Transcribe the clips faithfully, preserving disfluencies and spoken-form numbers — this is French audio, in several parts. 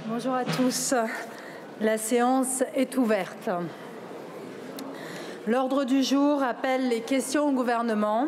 Bonjour à tous. La séance est ouverte. L'ordre du jour appelle les questions au gouvernement.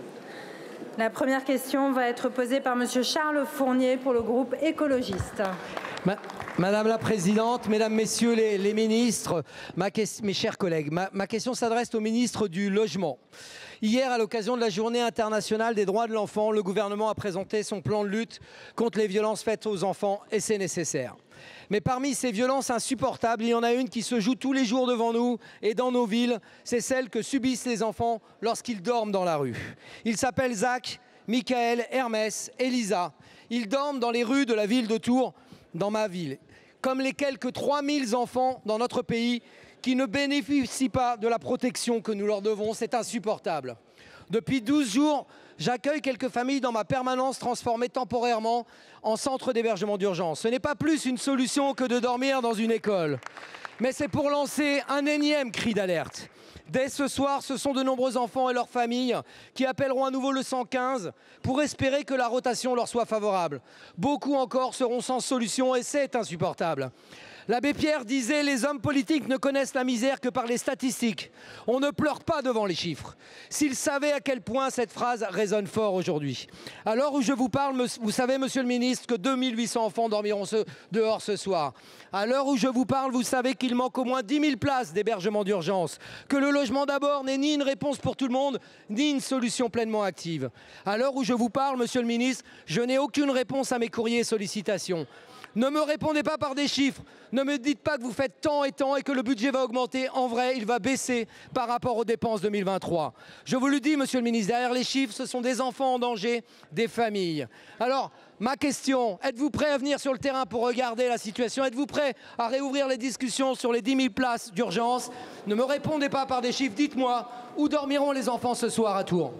La première question va être posée par Monsieur Charles Fournier pour le groupe écologiste. Ma Madame la Présidente, Mesdames, Messieurs les, les ministres, ma mes chers collègues, ma, ma question s'adresse au ministre du Logement. Hier, à l'occasion de la Journée internationale des droits de l'enfant, le gouvernement a présenté son plan de lutte contre les violences faites aux enfants et c'est nécessaire. Mais parmi ces violences insupportables, il y en a une qui se joue tous les jours devant nous et dans nos villes, c'est celle que subissent les enfants lorsqu'ils dorment dans la rue. Ils s'appellent Zach, Michael, Hermès, Elisa. Ils dorment dans les rues de la ville de Tours, dans ma ville, comme les quelques trois mille enfants dans notre pays qui ne bénéficient pas de la protection que nous leur devons. C'est insupportable. Depuis douze jours, j'accueille quelques familles dans ma permanence transformée temporairement en centre d'hébergement d'urgence. Ce n'est pas plus une solution que de dormir dans une école. Mais c'est pour lancer un énième cri d'alerte. Dès ce soir, ce sont de nombreux enfants et leurs familles qui appelleront à nouveau le cent quinze pour espérer que la rotation leur soit favorable. Beaucoup encore seront sans solution et c'est insupportable. L'abbé Pierre disait « Les hommes politiques ne connaissent la misère que par les statistiques. On ne pleure pas devant les chiffres. » S'ils savaient à quel point cette phrase résonne fort aujourd'hui. À l'heure où je vous parle, vous savez, Monsieur le Ministre, que deux mille huit cents enfants dormiront ce, dehors ce soir. À l'heure où je vous parle, vous savez qu'il manque au moins dix mille places d'hébergement d'urgence. Que le logement d'abord n'est ni une réponse pour tout le monde, ni une solution pleinement active. À l'heure où je vous parle, Monsieur le Ministre, je n'ai aucune réponse à mes courriers et sollicitations. Ne me répondez pas par des chiffres. Ne me dites pas que vous faites tant et tant et que le budget va augmenter. En vrai, il va baisser par rapport aux dépenses deux mille vingt-trois. Je vous le dis, Monsieur le Ministre, derrière les chiffres, ce sont des enfants en danger, des familles. Alors, ma question, êtes-vous prêt à venir sur le terrain pour regarder la situation? Êtes-vous prêt à réouvrir les discussions sur les dix mille places d'urgence? Ne me répondez pas par des chiffres. Dites-moi, où dormiront les enfants ce soir à Tours?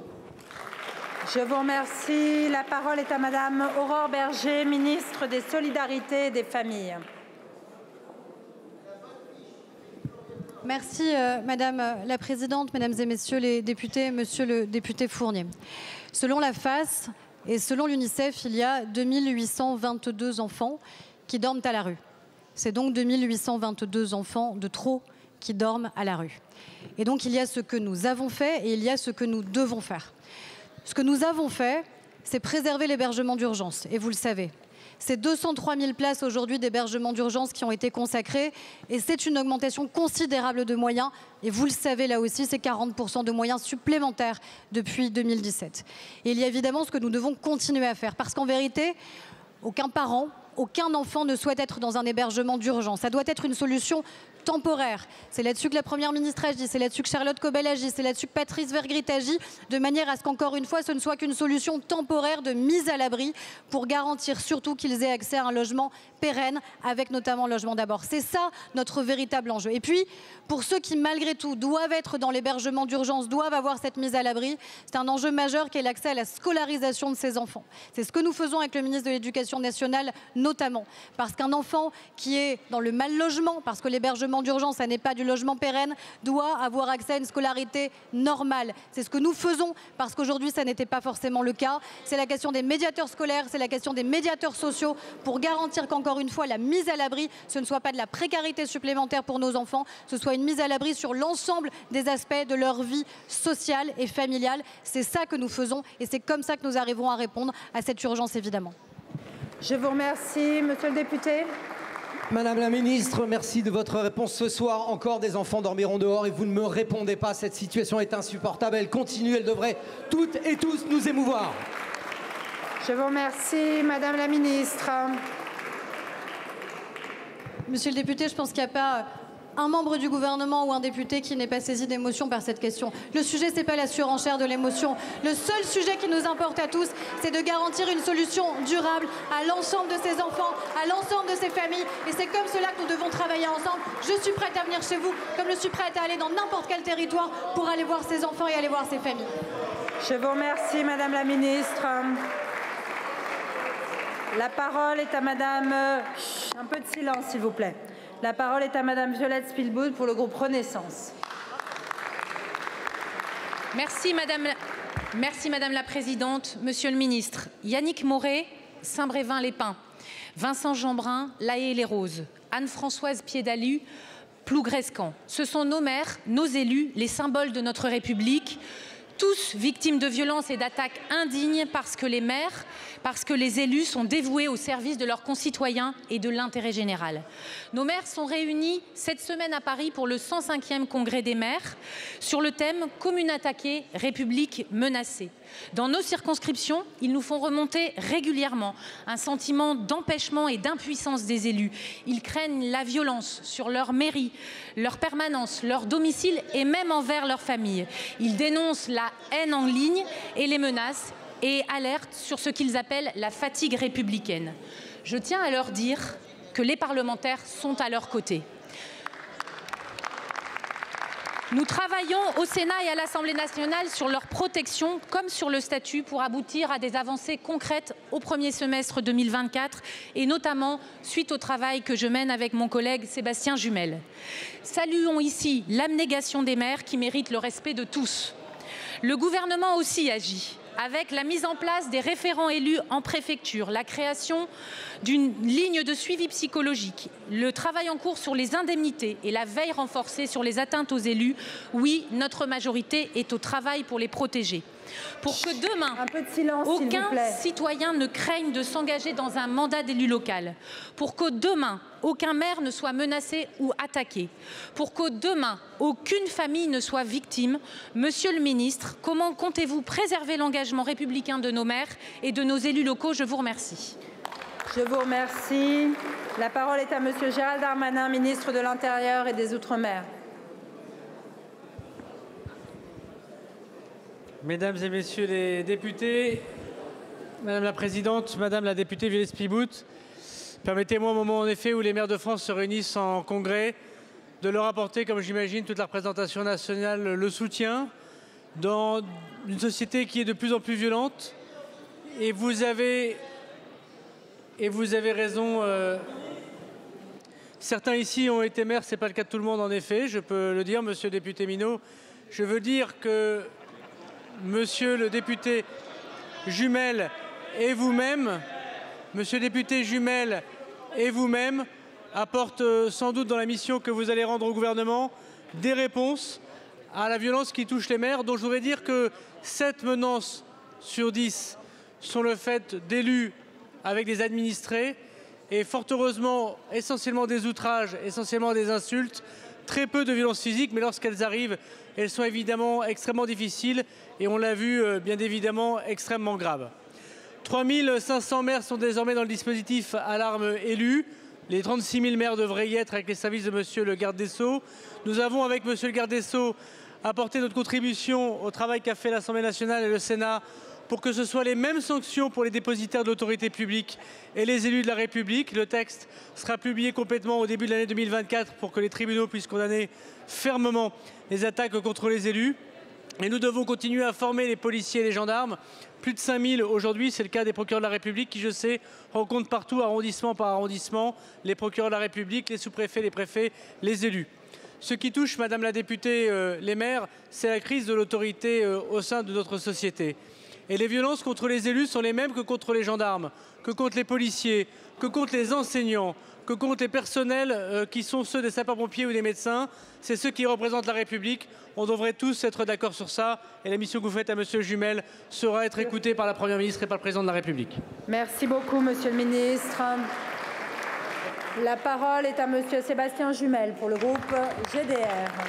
Je vous remercie. La parole est à Madame Aurore Bergé, ministre des Solidarités et des Familles. Merci euh, Madame la Présidente, Mesdames et Messieurs les députés, Monsieur le député Fournier. Selon la F A S et selon l'UNICEF, il y a deux mille huit cent vingt-deux enfants qui dorment à la rue. C'est donc deux mille huit cent vingt-deux enfants de trop qui dorment à la rue. Et donc il y a ce que nous avons fait et il y a ce que nous devons faire. Ce que nous avons fait, c'est préserver l'hébergement d'urgence, et vous le savez. C'est deux cent trois mille places aujourd'hui d'hébergement d'urgence qui ont été consacrées, et c'est une augmentation considérable de moyens, et vous le savez là aussi, c'est quarante pour cent de moyens supplémentaires depuis deux mille dix-sept. Et il y a évidemment ce que nous devons continuer à faire, parce qu'en vérité, aucun parent, aucun enfant ne souhaite être dans un hébergement d'urgence. Ça doit être une solution temporaire. C'est là-dessus que la Première ministre agit, c'est là-dessus que Charlotte Cobel agit, c'est là-dessus que Patrice Vergrit agit, de manière à ce qu'encore une fois, ce ne soit qu'une solution temporaire de mise à l'abri pour garantir surtout qu'ils aient accès à un logement pérenne, avec notamment Logement d'abord. C'est ça notre véritable enjeu. Et puis, pour ceux qui, malgré tout, doivent être dans l'hébergement d'urgence, doivent avoir cette mise à l'abri, c'est un enjeu majeur qui est l'accès à la scolarisation de ces enfants. C'est ce que nous faisons avec le ministre de l'Éducation nationale, notamment. Parce qu'un enfant qui est dans le mal logement, parce que l'hébergement d'urgence, ça n'est pas du logement pérenne, doit avoir accès à une scolarité normale. C'est ce que nous faisons, parce qu'aujourd'hui, ça n'était pas forcément le cas. C'est la question des médiateurs scolaires, c'est la question des médiateurs sociaux, pour garantir qu'encore une fois, la mise à l'abri, ce ne soit pas de la précarité supplémentaire pour nos enfants, ce soit une mise à l'abri sur l'ensemble des aspects de leur vie sociale et familiale. C'est ça que nous faisons, et c'est comme ça que nous arriverons à répondre à cette urgence, évidemment. Je vous remercie, Monsieur le député. Madame la Ministre, merci de votre réponse. Ce soir, encore des enfants dormiront dehors et vous ne me répondez pas. Cette situation est insupportable. Elle continue, elle devrait toutes et tous nous émouvoir. Je vous remercie, Madame la Ministre. Monsieur le député, je pense qu'il n'y a pas un membre du gouvernement ou un député qui n'est pas saisi d'émotion par cette question. Le sujet, ce n'est pas la surenchère de l'émotion. Le seul sujet qui nous importe à tous, c'est de garantir une solution durable à l'ensemble de ces enfants, à l'ensemble de ces familles. Et c'est comme cela que nous devons travailler ensemble. Je suis prête à venir chez vous, comme je suis prête à aller dans n'importe quel territoire pour aller voir ces enfants et aller voir ces familles. Je vous remercie, Madame la Ministre. La parole est à Madame... Un peu de silence, s'il vous plaît. La parole est à Madame Violette Spilboud pour le groupe Renaissance. Merci Madame, Merci Madame la Présidente. Monsieur le Ministre, Yannick Morez, Saint-Brévin-les-Pins. Vincent Jeanbrun, La Haye-les-Roses, Anne-Françoise Piédalu, Plougrescan. Ce sont nos maires, nos élus, les symboles de notre République, tous victimes de violences et d'attaques indignes parce que les maires, parce que les élus sont dévoués au service de leurs concitoyens et de l'intérêt général. Nos maires sont réunis cette semaine à Paris pour le cent cinquième congrès des maires sur le thème « Commune attaquée, République menacée ». Dans nos circonscriptions, ils nous font remonter régulièrement un sentiment d'empêchement et d'impuissance des élus. Ils craignent la violence sur leur mairie, leur permanence, leur domicile et même envers leur famille. Ils dénoncent la haine en ligne et les menaces et alertent sur ce qu'ils appellent la fatigue républicaine. Je tiens à leur dire que les parlementaires sont à leur côté. Nous travaillons au Sénat et à l'Assemblée nationale sur leur protection comme sur le statut pour aboutir à des avancées concrètes au premier semestre deux mille vingt-quatre et notamment suite au travail que je mène avec mon collègue Sébastien Jumel. Saluons ici l'abnégation des maires qui méritent le respect de tous. Le gouvernement aussi agit avec la mise en place des référents élus en préfecture, la création d'une ligne de suivi psychologique, le travail en cours sur les indemnités et la veille renforcée sur les atteintes aux élus. Oui, notre majorité est au travail pour les protéger. Pour que demain, un peu de silence, aucun s'il vous plaît. citoyen ne craigne de s'engager dans un mandat d'élu local. Pour que demain, aucun maire ne soit menacé ou attaqué. Pour que demain, aucune famille ne soit victime. Monsieur le ministre, comment comptez-vous préserver l'engagement républicain de nos maires et de nos élus locaux? Je vous remercie. Je vous remercie. La parole est à monsieur Gérald Darmanin, ministre de l'Intérieur et des Outre-mer. Mesdames et messieurs les députés, Madame la Présidente, Madame la députée Villers-Pibout, permettez-moi au moment en effet où les maires de France se réunissent en congrès de leur apporter, comme j'imagine toute la représentation nationale le soutien, dans une société qui est de plus en plus violente. Et vous avez, et vous avez raison, euh, certains ici ont été maires, ce n'est pas le cas de tout le monde en effet, je peux le dire, monsieur le député Minot. Je veux dire que Monsieur le député Jumel et vous-même, Monsieur le député Jumel et vous-même apportent sans doute dans la mission que vous allez rendre au gouvernement des réponses à la violence qui touche les maires, dont je voudrais dire que sept menaces sur dix sont le fait d'élus avec des administrés et fort heureusement essentiellement des outrages, essentiellement des insultes, très peu de violences physiques, mais lorsqu'elles arrivent, elles sont évidemment extrêmement difficiles et on l'a vu bien évidemment extrêmement graves. trois mille cinq cents maires sont désormais dans le dispositif alarme élu. Les trente-six mille maires devraient y être avec les services de monsieur le garde des Sceaux. Nous avons avec monsieur le garde des Sceaux apporté notre contribution au travail qu'a fait l'Assemblée nationale et le Sénat pour que ce soit les mêmes sanctions pour les dépositaires de l'autorité publique et les élus de la République. Le texte sera publié complètement au début de l'année deux mille vingt-quatre pour que les tribunaux puissent condamner fermement les attaques contre les élus. Et nous devons continuer à former les policiers et les gendarmes. Plus de cinq mille aujourd'hui, c'est le cas des procureurs de la République qui, je sais, rencontrent partout, arrondissement par arrondissement, les procureurs de la République, les sous-préfets, les préfets, les élus. Ce qui touche, Madame la députée, euh, les maires, c'est la crise de l'autorité euh, au sein de notre société. Et les violences contre les élus sont les mêmes que contre les gendarmes, que contre les policiers, que contre les enseignants, que contre les personnels euh, qui sont ceux des sapeurs-pompiers ou des médecins. C'est ceux qui représentent la République. On devrait tous être d'accord sur ça. Et la mission que vous faites à monsieur Jumel sera être écoutée par la Première ministre et par le Président de la République. Merci beaucoup, monsieur le ministre. La parole est à monsieur Sébastien Jumel pour le groupe G D R.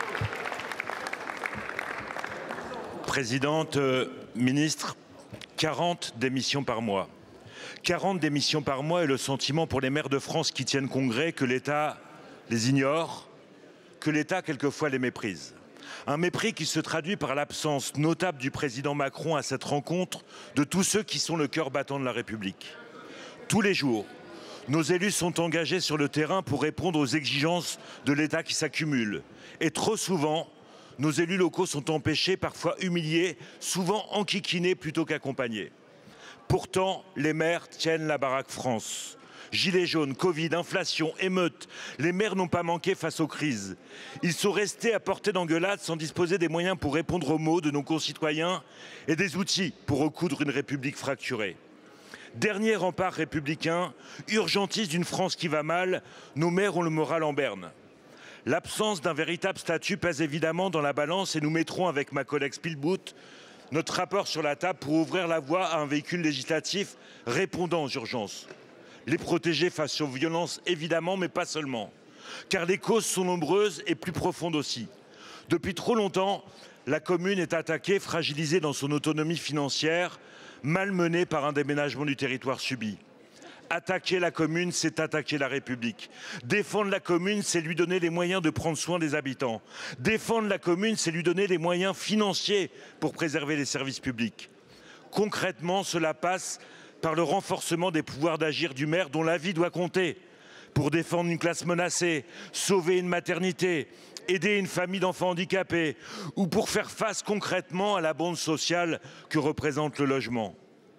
Présidente, euh, ministre, quarante démissions par mois. quarante démissions par mois et le sentiment pour les maires de France qui tiennent congrès que l'État les ignore, que l'État quelquefois les méprise. Un mépris qui se traduit par l'absence notable du président Macron à cette rencontre de tous ceux qui sont le cœur battant de la République. Tous les jours, nos élus sont engagés sur le terrain pour répondre aux exigences de l'État qui s'accumulent. Et trop souvent, nos élus locaux sont empêchés, parfois humiliés, souvent enquiquinés plutôt qu'accompagnés. Pourtant, les maires tiennent la baraque France. Gilets jaunes, Covid, inflation, émeutes, les maires n'ont pas manqué face aux crises. Ils sont restés à portée d'engueulade sans disposer des moyens pour répondre aux maux de nos concitoyens et des outils pour recoudre une République fracturée. Dernier rempart républicain, urgentiste d'une France qui va mal, nos maires ont le moral en berne. L'absence d'un véritable statut pèse évidemment dans la balance et nous mettrons avec ma collègue Spielbout notre rapport sur la table pour ouvrir la voie à un véhicule législatif répondant aux urgences. Les protéger face aux violences évidemment, mais pas seulement. Car les causes sont nombreuses et plus profondes aussi. Depuis trop longtemps, la commune est attaquée, fragilisée dans son autonomie financière, malmenée par un déménagement du territoire subi. Attaquer la commune, c'est attaquer la République. Défendre la commune, c'est lui donner les moyens de prendre soin des habitants. Défendre la commune, c'est lui donner les moyens financiers pour préserver les services publics. Concrètement, cela passe par le renforcement des pouvoirs d'agir du maire dont la vie doit compter, pour défendre une classe menacée, sauver une maternité, aider une famille d'enfants handicapés ou pour faire face concrètement à la bombe sociale que représente le logement.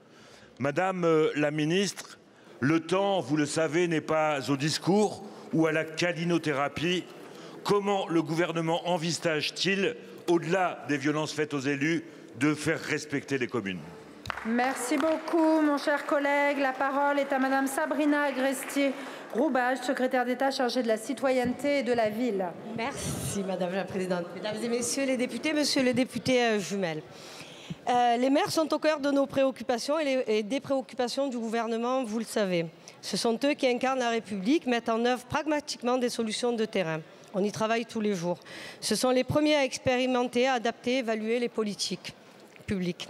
Madame euh, la ministre, le temps, vous le savez, n'est pas au discours ou à la câlinothérapie. Comment le gouvernement envisage-t-il, au-delà des violences faites aux élus, de faire respecter les communes? Merci beaucoup, mon cher collègue. La parole est à Madame Sabrina Agresti-Roubache, secrétaire d'État chargée de la citoyenneté et de la ville. Merci, Madame la Présidente. Mesdames et Messieurs les députés, Monsieur le député euh, Jumel. Euh, les maires sont au cœur de nos préoccupations et, les, et des préoccupations du gouvernement, vous le savez. Ce sont eux qui incarnent la République, mettent en œuvre pragmatiquement des solutions de terrain. On y travaille tous les jours. Ce sont les premiers à expérimenter, à adapter, évaluer les politiques publiques.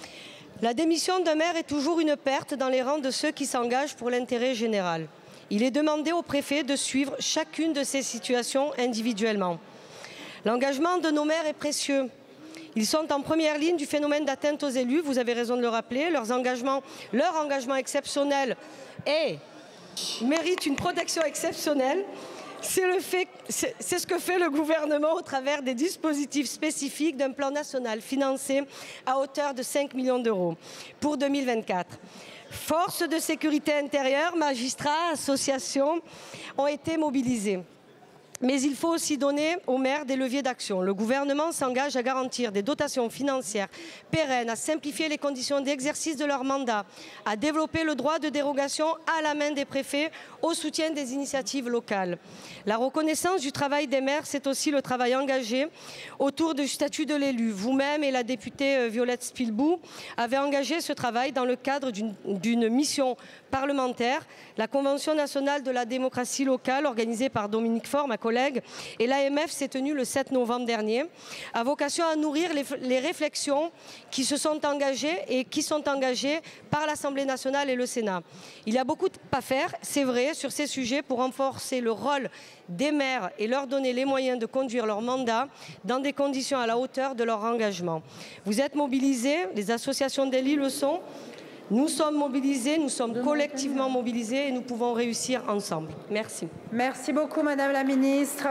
La démission d'un maire est toujours une perte dans les rangs de ceux qui s'engagent pour l'intérêt général. Il est demandé au préfet de suivre chacune de ces situations individuellement. L'engagement de nos maires est précieux. Ils sont en première ligne du phénomène d'atteinte aux élus, vous avez raison de le rappeler. Leurs engagements, leur engagement exceptionnel et mérite une protection exceptionnelle. C'est le fait, c'est, c'est ce que fait le gouvernement au travers des dispositifs spécifiques d'un plan national financé à hauteur de cinq millions d'euros pour deux mille vingt-quatre. Forces de sécurité intérieure, magistrats, associations ont été mobilisés. Mais il faut aussi donner aux maires des leviers d'action. Le gouvernement s'engage à garantir des dotations financières pérennes, à simplifier les conditions d'exercice de leur mandat, à développer le droit de dérogation à la main des préfets au soutien des initiatives locales. La reconnaissance du travail des maires, c'est aussi le travail engagé autour du statut de l'élu. Vous-même et la députée Violette Spielbout avez engagé ce travail dans le cadre d'une, d'une mission parlementaire. La Convention nationale de la démocratie locale, organisée par Dominique Faure, ma collègue, et l'A M F s'est tenue le sept novembre dernier, a vocation à nourrir les, les réflexions qui se sont engagées et qui sont engagées par l'Assemblée nationale et le Sénat. Il y a beaucoup à faire, c'est vrai, sur ces sujets pour renforcer le rôle des maires et leur donner les moyens de conduire leur mandat dans des conditions à la hauteur de leur engagement. Vous êtes mobilisés, les associations d'élus le sont. Nous sommes mobilisés, nous sommes collectivement mobilisés et nous pouvons réussir ensemble. Merci. Merci beaucoup, Madame la Ministre.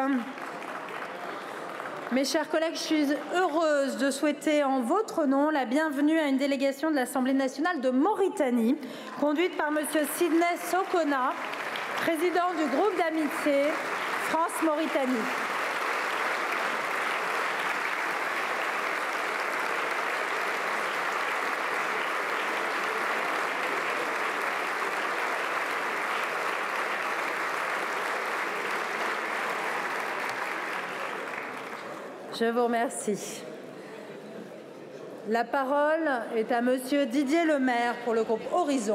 Mes chers collègues, je suis heureuse de souhaiter en votre nom la bienvenue à une délégation de l'Assemblée nationale de Mauritanie, conduite par Monsieur Sidney Sokona, président du groupe d'amitié France-Mauritanie. Je vous remercie. La parole est à Monsieur Didier Lemaire pour le groupe Horizon.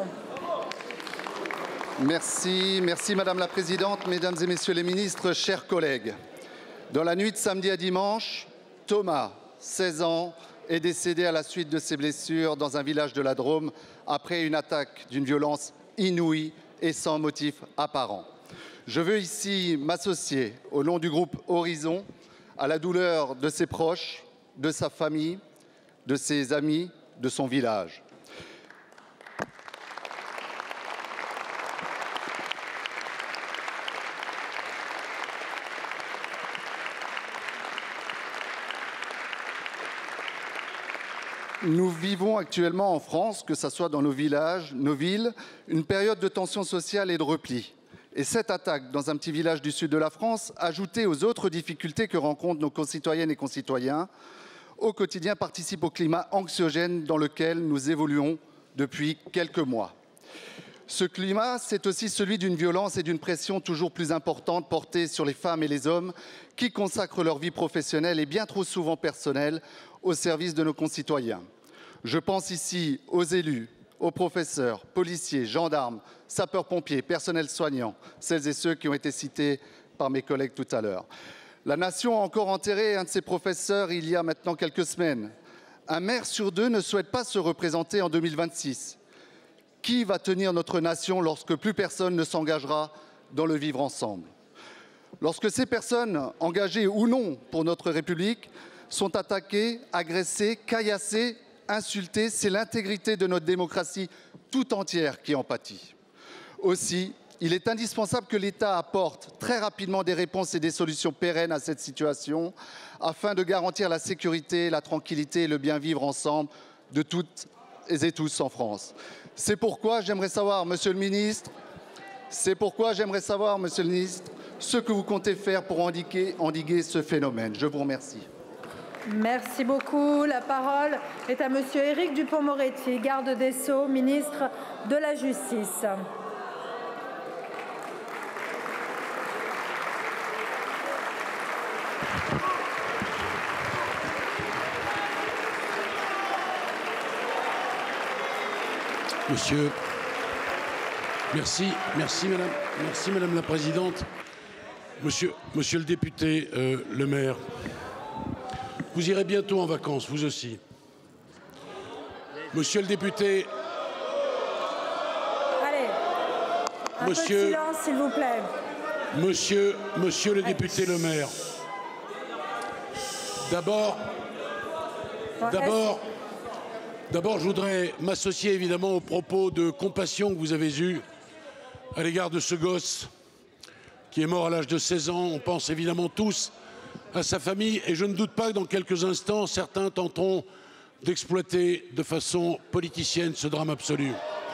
Merci, merci Madame la Présidente, Mesdames et Messieurs les ministres, chers collègues. Dans la nuit de samedi à dimanche, Thomas, seize ans, est décédé à la suite de ses blessures dans un village de la Drôme après une attaque d'une violence inouïe et sans motif apparent. Je veux ici m'associer au nom du groupe Horizon à la douleur de ses proches, de sa famille, de ses amis, de son village. Nous vivons actuellement en France, que ce soit dans nos villages, nos villes, une période de tension sociale et de repli. Et cette attaque dans un petit village du sud de la France, ajoutée aux autres difficultés que rencontrent nos concitoyennes et concitoyens, au quotidien participe au climat anxiogène dans lequel nous évoluons depuis quelques mois. Ce climat, c'est aussi celui d'une violence et d'une pression toujours plus importante portée sur les femmes et les hommes qui consacrent leur vie professionnelle et bien trop souvent personnelle au service de nos concitoyens. Je pense ici aux élus, aux professeurs, policiers, gendarmes, sapeurs-pompiers, personnels soignants, celles et ceux qui ont été cités par mes collègues tout à l'heure. La nation a encore enterré un de ses professeurs il y a maintenant quelques semaines. Un maire sur deux ne souhaite pas se représenter en deux mille vingt-six. Qui va tenir notre nation lorsque plus personne ne s'engagera dans le vivre ensemble? Lorsque ces personnes, engagées ou non pour notre République, sont attaquées, agressées, caillassées, insultées, c'est l'intégrité de notre démocratie tout entière qui en pâtit. Aussi, il est indispensable que l'État apporte très rapidement des réponses et des solutions pérennes à cette situation afin de garantir la sécurité, la tranquillité et le bien vivre ensemble de toutes et tous en France. C'est pourquoi j'aimerais savoir, Monsieur le Ministre, c'est pourquoi j'aimerais savoir, Monsieur le Ministre, ce que vous comptez faire pour endiguer, endiguer ce phénomène. Je vous remercie. Merci beaucoup. La parole est à Monsieur Éric Dupond-Moretti, garde des Sceaux, ministre de la Justice. Monsieur, merci, merci madame, merci madame la présidente. Monsieur, monsieur le député, euh, le maire, vous irez bientôt en vacances, vous aussi. Monsieur le député. Allez, un monsieur, peu de silence, s'il vous plaît. Monsieur, monsieur le député, le maire. D'abord, d'abord. D'abord, je voudrais m'associer évidemment aux propos de compassion que vous avez eus à l'égard de ce gosse qui est mort à l'âge de seize ans. On pense évidemment tous à sa famille et je ne doute pas que dans quelques instants, certains tenteront d'exploiter de façon politicienne ce drame absolu.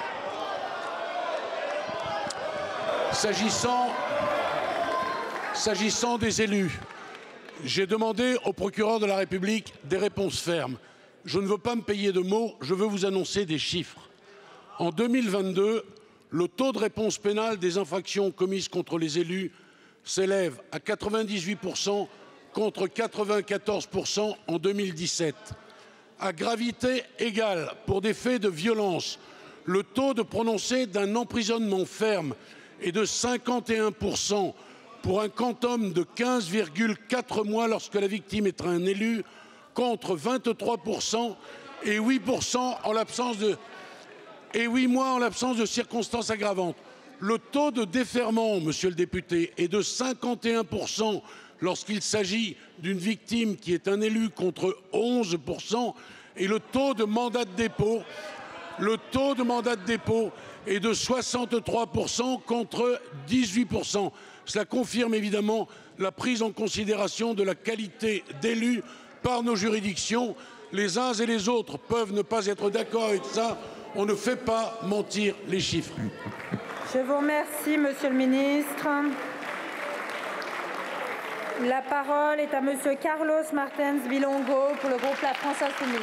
S'agissant, s'agissant des élus, j'ai demandé au procureur de la République des réponses fermes. Je ne veux pas me payer de mots, je veux vous annoncer des chiffres. En deux mille vingt-deux, le taux de réponse pénale des infractions commises contre les élus s'élève à quatre-vingt-dix-huit pour cent contre quatre-vingt-quatorze pour cent en deux mille dix-sept. À gravité égale, pour des faits de violence, le taux de prononcé d'un emprisonnement ferme est de cinquante et un pour cent pour un quantum de quinze virgule quatre mois lorsque la victime est un élu, contre vingt-trois pour cent et huit pour cent en l'absence de et huit mois en l'absence de circonstances aggravantes. Le taux de déferment, monsieur le député, est de cinquante et un pour cent lorsqu'il s'agit d'une victime qui est un élu contre onze pour cent et le taux de mandat de dépôt, le taux de mandat de dépôt est de soixante-trois pour cent contre dix-huit pour cent. Cela confirme évidemment la prise en considération de la qualité d'élu par nos juridictions. Les uns et les autres peuvent ne pas être d'accord avec ça. On ne fait pas mentir les chiffres. Je vous remercie, Monsieur le Ministre. La parole est à Monsieur Carlos Martins Bilongo pour le groupe La France Insoumise.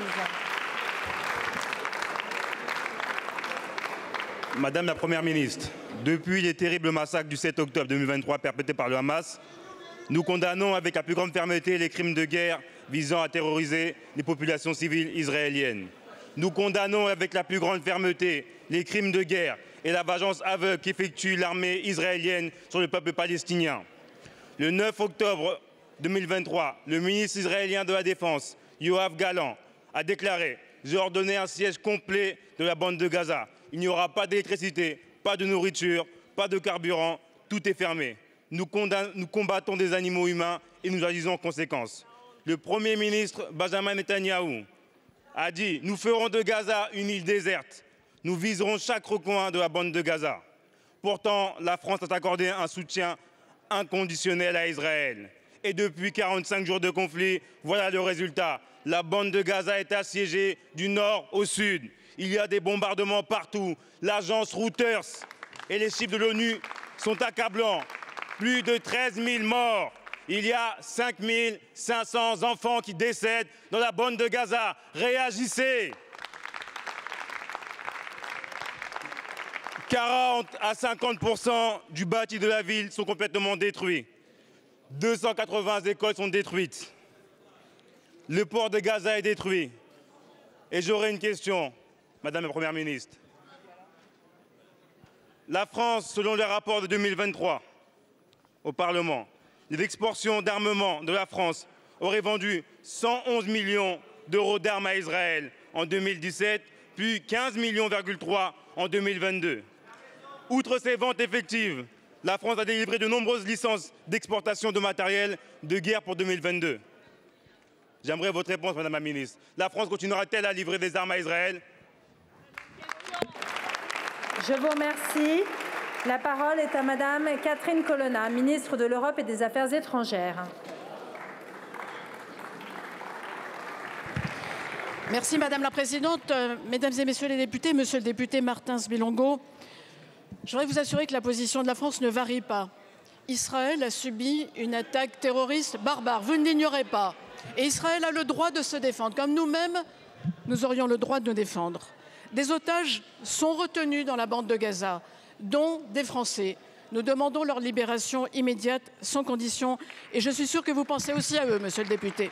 Madame la Première ministre, depuis les terribles massacres du sept octobre deux mille vingt-trois perpétrés par le Hamas, nous condamnons avec la plus grande fermeté les crimes de guerre visant à terroriser les populations civiles israéliennes. Nous condamnons avec la plus grande fermeté les crimes de guerre et la vengeance aveugle qu'effectue l'armée israélienne sur le peuple palestinien. Le neuf octobre deux mille vingt-trois, le ministre israélien de la Défense, Yoav Gallant, a déclaré « J'ai ordonné un siège complet de la bande de Gaza. Il n'y aura pas d'électricité, pas de nourriture, pas de carburant, tout est fermé. Nous, nous combattons des animaux humains et nous agissons en conséquence. » Le Premier ministre Benjamin Netanyahou a dit « Nous ferons de Gaza une île déserte. Nous viserons chaque recoin de la bande de Gaza. » Pourtant, la France a accordé un soutien inconditionnel à Israël. Et depuis quarante-cinq jours de conflit, voilà le résultat. La bande de Gaza est assiégée du nord au sud. Il y a des bombardements partout. L'agence Reuters et les chiffres de l'ONU sont accablants. Plus de treize mille morts. Il y a cinq mille cinq cents enfants qui décèdent dans la bande de Gaza. Réagissez! quarante à cinquante pour cent du bâti de la ville sont complètement détruits. deux cent quatre-vingts écoles sont détruites. Le port de Gaza est détruit. Et j'aurais une question, Madame la Première ministre. La France, selon les rapports de deux mille vingt-trois au Parlement, les exportations d'armement de la France auraient vendu cent onze millions d'euros d'armes à Israël en deux mille dix-sept, puis quinze millions virgule trois en deux mille vingt-deux. Outre ces ventes effectives, la France a délivré de nombreuses licences d'exportation de matériel de guerre pour deux mille vingt-deux. J'aimerais votre réponse, Madame la Ministre. La France continuera-t-elle à livrer des armes à Israël? Je vous remercie. La parole est à Madame Catherine Colonna, ministre de l'Europe et des Affaires étrangères. Merci Madame la Présidente. Mesdames et Messieurs les députés, Monsieur le député Martins Bilongo, je voudrais vous assurer que la position de la France ne varie pas. Israël a subi une attaque terroriste barbare, vous ne l'ignorez pas. Et Israël a le droit de se défendre, comme nous-mêmes, nous aurions le droit de nous défendre. Des otages sont retenus dans la bande de Gaza, dont des Français. Nous demandons leur libération immédiate, sans condition, et je suis sûre que vous pensez aussi à eux, Monsieur le député.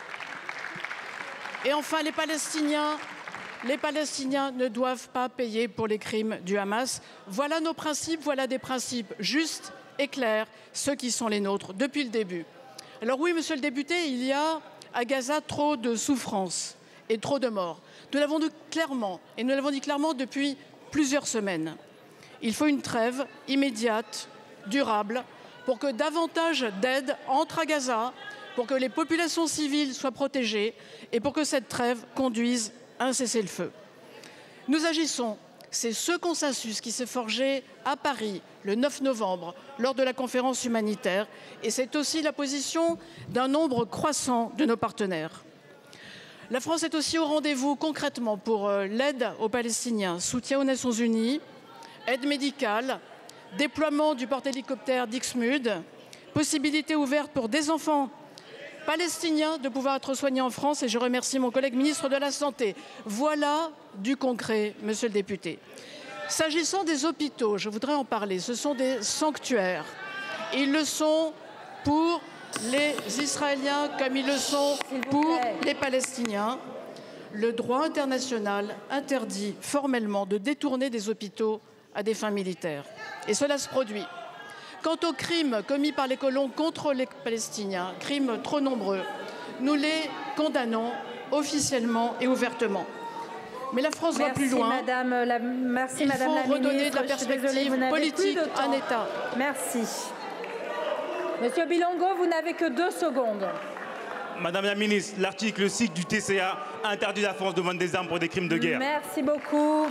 Et enfin, les Palestiniens, les Palestiniens ne doivent pas payer pour les crimes du Hamas. Voilà nos principes, voilà des principes justes et clairs, ceux qui sont les nôtres depuis le début. Alors oui, Monsieur le député, il y a à Gaza trop de souffrance et trop de morts. Nous l'avons dit clairement, et nous l'avons dit clairement depuis plusieurs semaines. Il faut une trêve immédiate, durable, pour que davantage d'aide entre à Gaza, pour que les populations civiles soient protégées et pour que cette trêve conduise à un cessez-le-feu. Nous agissons. C'est ce consensus qui s'est forgé à Paris le neuf novembre lors de la conférence humanitaire et c'est aussi la position d'un nombre croissant de nos partenaires. La France est aussi au rendez-vous concrètement pour l'aide aux Palestiniens, soutien aux Nations Unies, aide médicale, déploiement du porte-hélicoptère Dixmude, possibilité ouverte pour des enfants palestiniens de pouvoir être soignés en France et je remercie mon collègue ministre de la Santé. Voilà du concret, Monsieur le député. S'agissant des hôpitaux, je voudrais en parler. Ce sont des sanctuaires. Ils le sont pour les Israéliens comme ils le sont pour les Palestiniens. Le droit international interdit formellement de détourner des hôpitaux à des fins militaires. Et cela se produit. Quant aux crimes commis par les colons contre les Palestiniens, crimes trop nombreux, nous les condamnons officiellement et ouvertement. Mais la France Merci, va plus loin. Madame la... Merci, Il Madame faut la redonner ministre. de la perspective politique à un État. Merci. Monsieur Bilongo, vous n'avez que deux secondes. Madame la Ministre, l'article six du T C A interdit la France de vendre des armes pour des crimes de guerre. Merci beaucoup.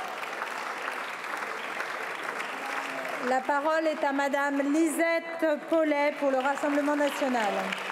La parole est à Madame Lisette Paulet pour le Rassemblement national.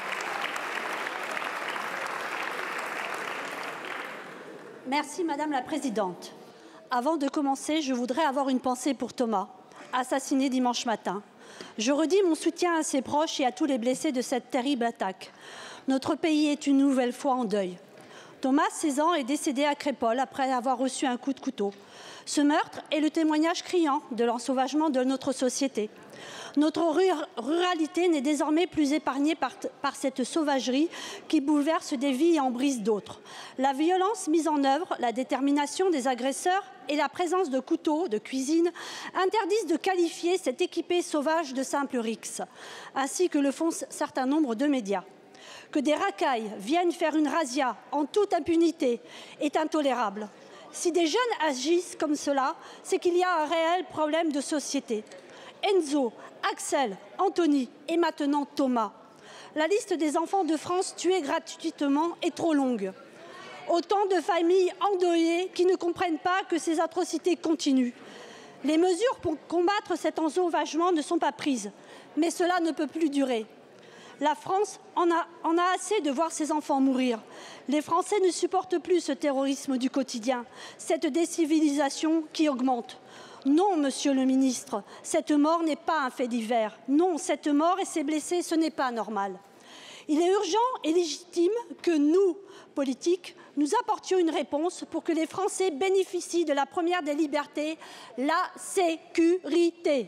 Merci Madame la Présidente. Avant de commencer, je voudrais avoir une pensée pour Thomas, assassiné dimanche matin. Je redis mon soutien à ses proches et à tous les blessés de cette terrible attaque. Notre pays est une nouvelle fois en deuil. Thomas, seize ans, est décédé à Crépol après avoir reçu un coup de couteau. Ce meurtre est le témoignage criant de l'ensauvagement de notre société. Notre ruralité n'est désormais plus épargnée par, par cette sauvagerie qui bouleverse des vies et en brise d'autres. La violence mise en œuvre, la détermination des agresseurs et la présence de couteaux de cuisine interdisent de qualifier cet équipé sauvage de simple rixe, ainsi que le font certains nombres de médias. Que des racailles viennent faire une razzia en toute impunité est intolérable. Si des jeunes agissent comme cela, c'est qu'il y a un réel problème de société. Enzo, Axel, Anthony et maintenant Thomas. La liste des enfants de France tués gratuitement est trop longue. Autant de familles endeuillées qui ne comprennent pas que ces atrocités continuent. Les mesures pour combattre cet ensauvagement ne sont pas prises, mais cela ne peut plus durer. La France en a, en a assez de voir ses enfants mourir. Les Français ne supportent plus ce terrorisme du quotidien, cette décivilisation qui augmente. Non, Monsieur le Ministre, cette mort n'est pas un fait divers. Non, cette mort et ces blessés, ce n'est pas normal. Il est urgent et légitime que nous, politiques, nous apportions une réponse pour que les Français bénéficient de la première des libertés, la sécurité.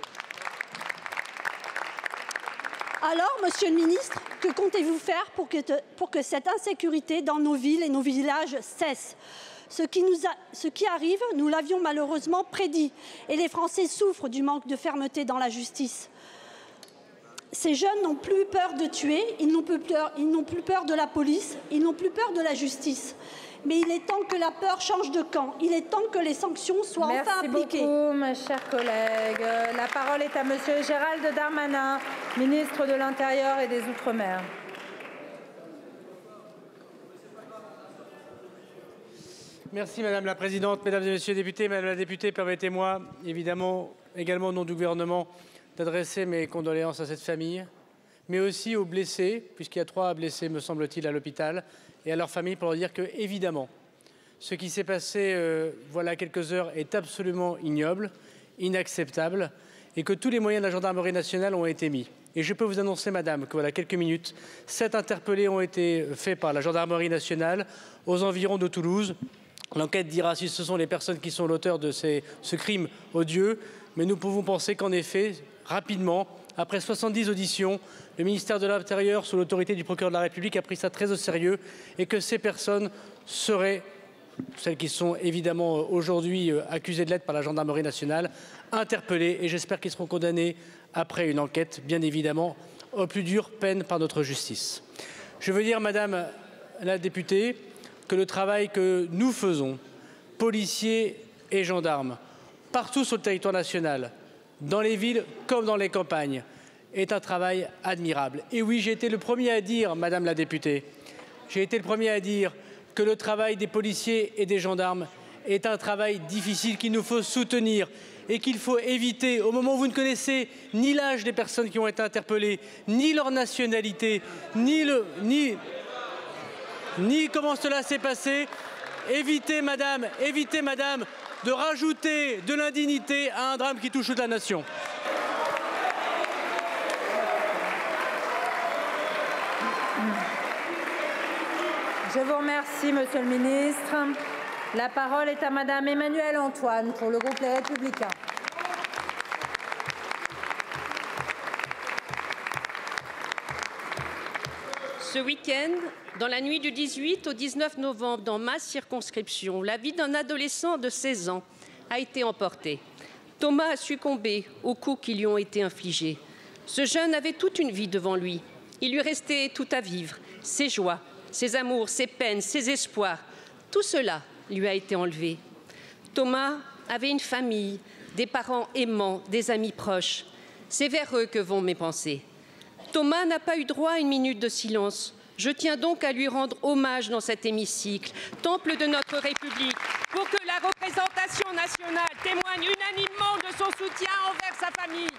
Alors, Monsieur le Ministre, que comptez-vous faire pour que, pour que cette insécurité dans nos villes et nos villages cesse ? Ce qui, nous a, ce qui arrive, nous l'avions malheureusement prédit, et les Français souffrent du manque de fermeté dans la justice. Ces jeunes n'ont plus peur de tuer, ils n'ont plus peur, ils n'ont plus peur de la police, ils n'ont plus peur de la justice. Mais il est temps que la peur change de camp. Il est temps que les sanctions soient Merci enfin appliquées. Merci beaucoup, ma chère collègue. La parole est à Monsieur Gérald Darmanin, ministre de l'Intérieur et des Outre-mer. Merci Madame la Présidente, Mesdames et Messieurs les députés. Madame la députée, permettez-moi, évidemment, également au nom du gouvernement, d'adresser mes condoléances à cette famille, mais aussi aux blessés, puisqu'il y a trois blessés, me semble-t-il, à l'hôpital, et à leur famille pour leur dire que, évidemment, ce qui s'est passé euh, voilà quelques heures est absolument ignoble, inacceptable, et que tous les moyens de la gendarmerie nationale ont été mis. Et je peux vous annoncer, Madame, que voilà quelques minutes, sept interpellés ont été faits par la gendarmerie nationale aux environs de Toulouse. L'enquête dira si ce sont les personnes qui sont l'auteur de ces, ce crime odieux, mais nous pouvons penser qu'en effet, rapidement, après soixante-dix auditions, le ministère de l'Intérieur, sous l'autorité du procureur de la République, a pris ça très au sérieux et que ces personnes seraient, celles qui sont évidemment aujourd'hui accusées de l'être par la gendarmerie nationale, interpellées et j'espère qu'ils seront condamnés après une enquête, bien évidemment, aux plus dures peines par notre justice. Je veux dire, Madame la députée, que le travail que nous faisons, policiers et gendarmes, partout sur le territoire national, dans les villes comme dans les campagnes, est un travail admirable. Et oui, j'ai été le premier à dire, Madame la députée, j'ai été le premier à dire que le travail des policiers et des gendarmes est un travail difficile qu'il nous faut soutenir et qu'il faut éviter, au moment où vous ne connaissez ni l'âge des personnes qui ont été interpellées, ni leur nationalité, ni, le, ni, ni comment cela s'est passé, évitez, Madame, évitez, Madame, de rajouter de l'indignité à un drame qui touche toute la nation. Je vous remercie, Monsieur le Ministre. La parole est à Madame Emmanuelle Antoine pour le groupe Les Républicains. Ce week-end, dans la nuit du dix-huit au dix-neuf novembre, dans ma circonscription, la vie d'un adolescent de seize ans a été emportée. Thomas a succombé aux coups qui lui ont été infligés. Ce jeune avait toute une vie devant lui. Il lui restait tout à vivre, ses joies, ses amours, ses peines, ses espoirs. Tout cela lui a été enlevé. Thomas avait une famille, des parents aimants, des amis proches. C'est vers eux que vont mes pensées. Thomas n'a pas eu droit à une minute de silence. Je tiens donc à lui rendre hommage dans cet hémicycle, temple de notre République, pour que la représentation nationale témoigne unanimement de son soutien envers sa famille.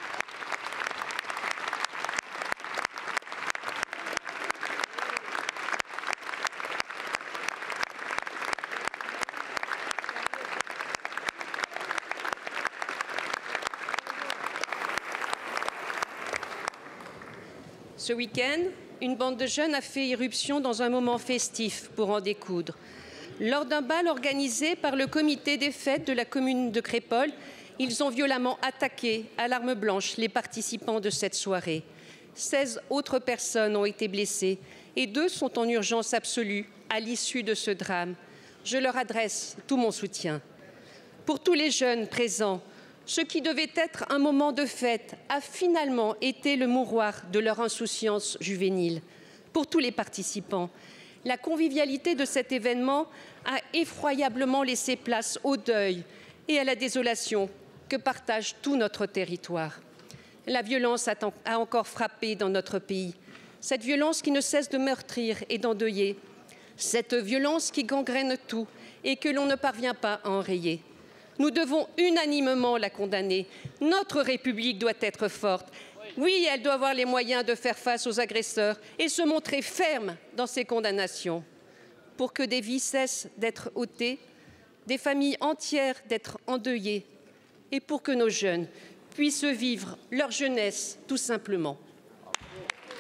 Ce week-end, une bande de jeunes a fait irruption dans un moment festif pour en découdre. Lors d'un bal organisé par le comité des fêtes de la commune de Crépol, ils ont violemment attaqué à l'arme blanche les participants de cette soirée. seize autres personnes ont été blessées et deux sont en urgence absolue à l'issue de ce drame. Je leur adresse tout mon soutien. Pour tous les jeunes présents, ce qui devait être un moment de fête a finalement été le mouroir de leur insouciance juvénile. Pour tous les participants, la convivialité de cet événement a effroyablement laissé place au deuil et à la désolation que partage tout notre territoire. La violence a encore frappé dans notre pays, cette violence qui ne cesse de meurtrir et d'endeuiller, cette violence qui gangrène tout et que l'on ne parvient pas à enrayer. Nous devons unanimement la condamner. Notre République doit être forte. Oui, elle doit avoir les moyens de faire face aux agresseurs et se montrer ferme dans ses condamnations. Pour que des vies cessent d'être ôtées, des familles entières d'être endeuillées et pour que nos jeunes puissent vivre leur jeunesse tout simplement.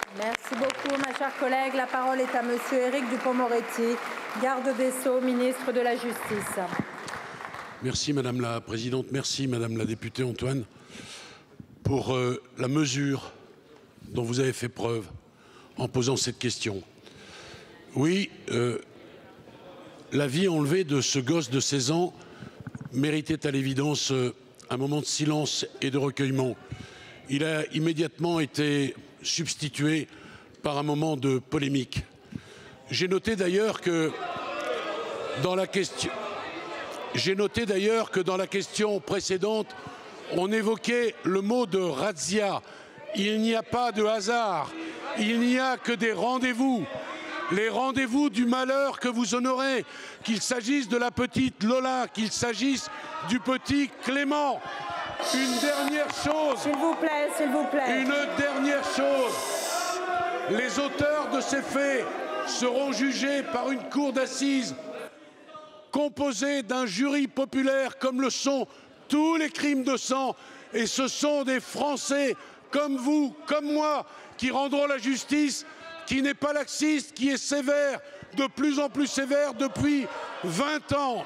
Merci beaucoup, ma chère collègue. La parole est à monsieur Éric Dupond-Moretti, garde des Sceaux, ministre de la Justice. Merci Madame la Présidente, merci Madame la députée Antoine pour euh, la mesure dont vous avez fait preuve en posant cette question. Oui, euh, la vie enlevée de ce gosse de seize ans méritait à l'évidence euh, un moment de silence et de recueillement. Il a immédiatement été substitué par un moment de polémique. J'ai noté d'ailleurs que dans la question... J'ai noté d'ailleurs que dans la question précédente, on évoquait le mot de razzia. Il n'y a pas de hasard, il n'y a que des rendez-vous. Les rendez-vous du malheur que vous honorez, qu'il s'agisse de la petite Lola, qu'il s'agisse du petit Clément. Une dernière chose. S'il vous plaît, s'il vous plaît. Une dernière chose. Les auteurs de ces faits seront jugés par une cour d'assises composé d'un jury populaire comme le sont tous les crimes de sang, et ce sont des Français comme vous, comme moi, qui rendront la justice, qui n'est pas laxiste, qui est sévère, de plus en plus sévère depuis vingt ans.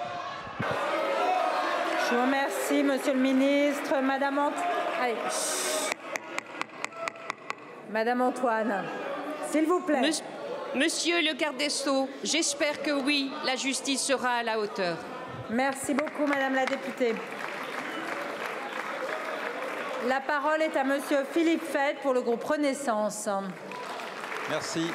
Je vous remercie, monsieur le ministre. Madame, Ant... Allez. Madame Antoine, s'il vous plaît. Monsieur... Monsieur le garde des Sceaux, j'espère que oui, la justice sera à la hauteur. Merci beaucoup, Madame la députée. La parole est à Monsieur Philippe Feit pour le groupe Renaissance. Merci.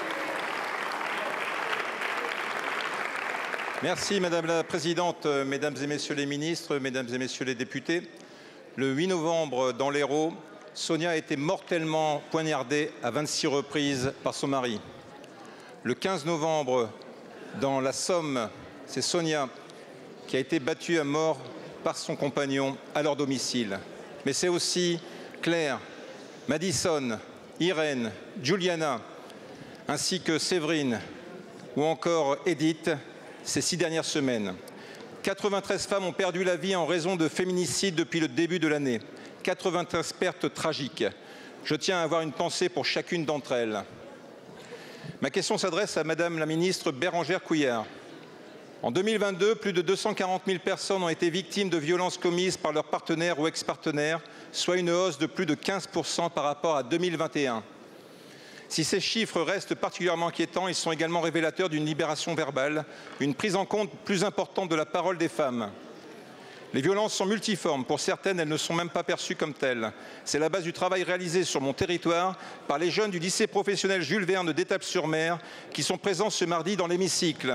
Merci, Madame la Présidente, Mesdames et Messieurs les ministres, Mesdames et Messieurs les députés. Le huit novembre, dans l'Hérault, Sonia a été mortellement poignardée à vingt-six reprises par son mari. Le quinze novembre, dans la Somme, c'est Sonia qui a été battue à mort par son compagnon à leur domicile. Mais c'est aussi Claire, Madison, Irène, Juliana, ainsi que Séverine ou encore Edith ces six dernières semaines. quatre-vingt-treize femmes ont perdu la vie en raison de féminicides depuis le début de l'année. quatre-vingt-treize pertes tragiques. Je tiens à avoir une pensée pour chacune d'entre elles. Ma question s'adresse à Madame la ministre Bérangère Couillard. En deux mille vingt-deux, plus de deux cent quarante mille personnes ont été victimes de violences commises par leurs partenaires ou ex-partenaires, soit une hausse de plus de quinze pour cent par rapport à deux mille vingt et un. Si ces chiffres restent particulièrement inquiétants, ils sont également révélateurs d'une libération verbale, une prise en compte plus importante de la parole des femmes. Les violences sont multiformes. Pour certaines, elles ne sont même pas perçues comme telles. C'est la base du travail réalisé sur mon territoire par les jeunes du lycée professionnel Jules Verne d'Étaples-sur-Mer qui sont présents ce mardi dans l'hémicycle.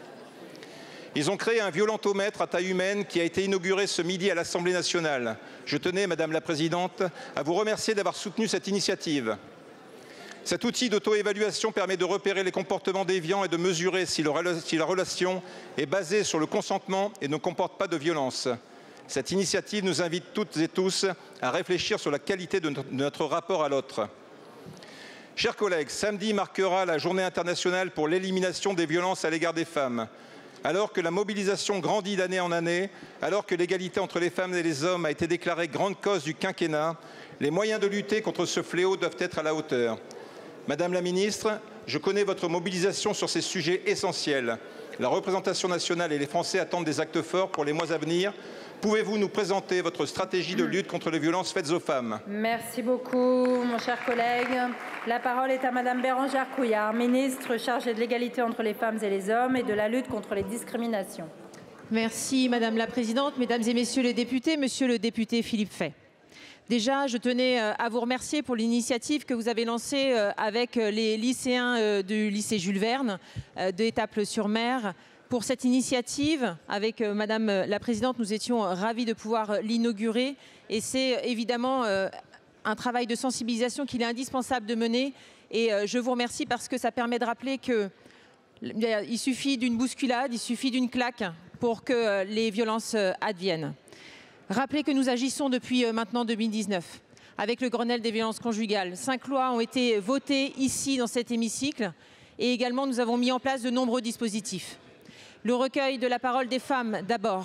Ils ont créé un violentomètre à taille humaine qui a été inauguré ce midi à l'Assemblée nationale. Je tenais, Madame la Présidente, à vous remercier d'avoir soutenu cette initiative. Cet outil d'auto-évaluation permet de repérer les comportements déviants et de mesurer si, le, si la relation est basée sur le consentement et ne comporte pas de violence. Cette initiative nous invite toutes et tous à réfléchir sur la qualité de notre, de notre rapport à l'autre. Chers collègues, samedi marquera la journée internationale pour l'élimination des violences à l'égard des femmes. Alors que la mobilisation grandit d'année en année, alors que l'égalité entre les femmes et les hommes a été déclarée grande cause du quinquennat, les moyens de lutter contre ce fléau doivent être à la hauteur. Madame la ministre, je connais votre mobilisation sur ces sujets essentiels. La représentation nationale et les Français attendent des actes forts pour les mois à venir. Pouvez-vous nous présenter votre stratégie de lutte contre les violences faites aux femmes? Merci beaucoup, mon cher collègue. La parole est à Madame Bérangère Couillard, ministre chargée de l'égalité entre les femmes et les hommes et de la lutte contre les discriminations. Merci, Madame la Présidente, Mesdames et Messieurs les députés, Monsieur le député Philippe Feit. Déjà, je tenais à vous remercier pour l'initiative que vous avez lancée avec les lycéens du lycée Jules Verne d'Étaples-sur-Mer. Pour cette initiative, avec Madame la Présidente, nous étions ravis de pouvoir l'inaugurer. Et c'est évidemment un travail de sensibilisation qu'il est indispensable de mener. Et je vous remercie parce que ça permet de rappeler qu'il suffit d'une bousculade, il suffit d'une claque pour que les violences adviennent. Rappelez que nous agissons depuis maintenant deux mille dix-neuf avec le Grenelle des violences conjugales. Cinq lois ont été votées ici dans cet hémicycle et également nous avons mis en place de nombreux dispositifs. Le recueil de la parole des femmes d'abord,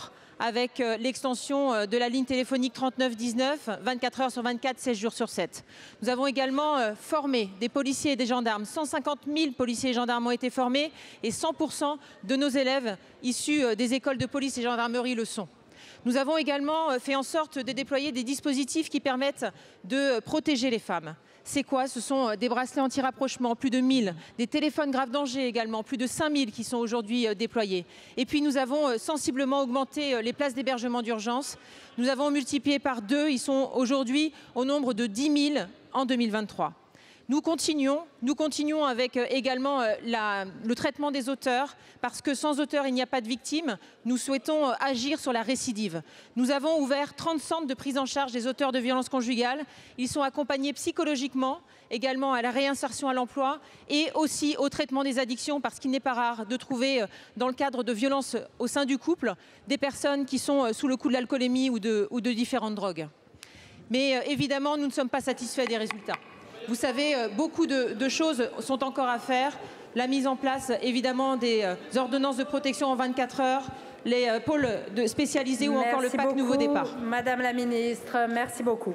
avec euh, l'extension euh, de la ligne téléphonique trente-neuf dix-neuf, vingt-quatre heures sur vingt-quatre, seize jours sur sept. Nous avons également euh, formé des policiers et des gendarmes. cent cinquante mille policiers et gendarmes ont été formés et cent pour cent de nos élèves issus euh, des écoles de police et gendarmerie le sont. Nous avons également euh, fait en sorte de déployer des dispositifs qui permettent de protéger les femmes. C'est quoi? Ce sont des bracelets anti-rapprochement, plus de mille, des téléphones grave danger également, plus de cinq mille qui sont aujourd'hui déployés. Et puis nous avons sensiblement augmenté les places d'hébergement d'urgence. Nous avons multiplié par deux, ils sont aujourd'hui au nombre de dix mille en deux mille vingt-trois. Nous continuons, nous continuons avec également la, le traitement des auteurs, parce que sans auteur, il n'y a pas de victime. Nous souhaitons agir sur la récidive. Nous avons ouvert trente centres de prise en charge des auteurs de violences conjugales. Ils sont accompagnés psychologiquement, également à la réinsertion à l'emploi et aussi au traitement des addictions, parce qu'il n'est pas rare de trouver, dans le cadre de violences au sein du couple, des personnes qui sont sous le coup de l'alcoolémie ou de, ou de différentes drogues. Mais évidemment, nous ne sommes pas satisfaits des résultats. Vous savez, beaucoup de, de choses sont encore à faire. La mise en place, évidemment, des ordonnances de protection en vingt-quatre heures, les pôles de spécialisés ou merci encore le pack beaucoup, nouveau départ. Madame la ministre, merci beaucoup.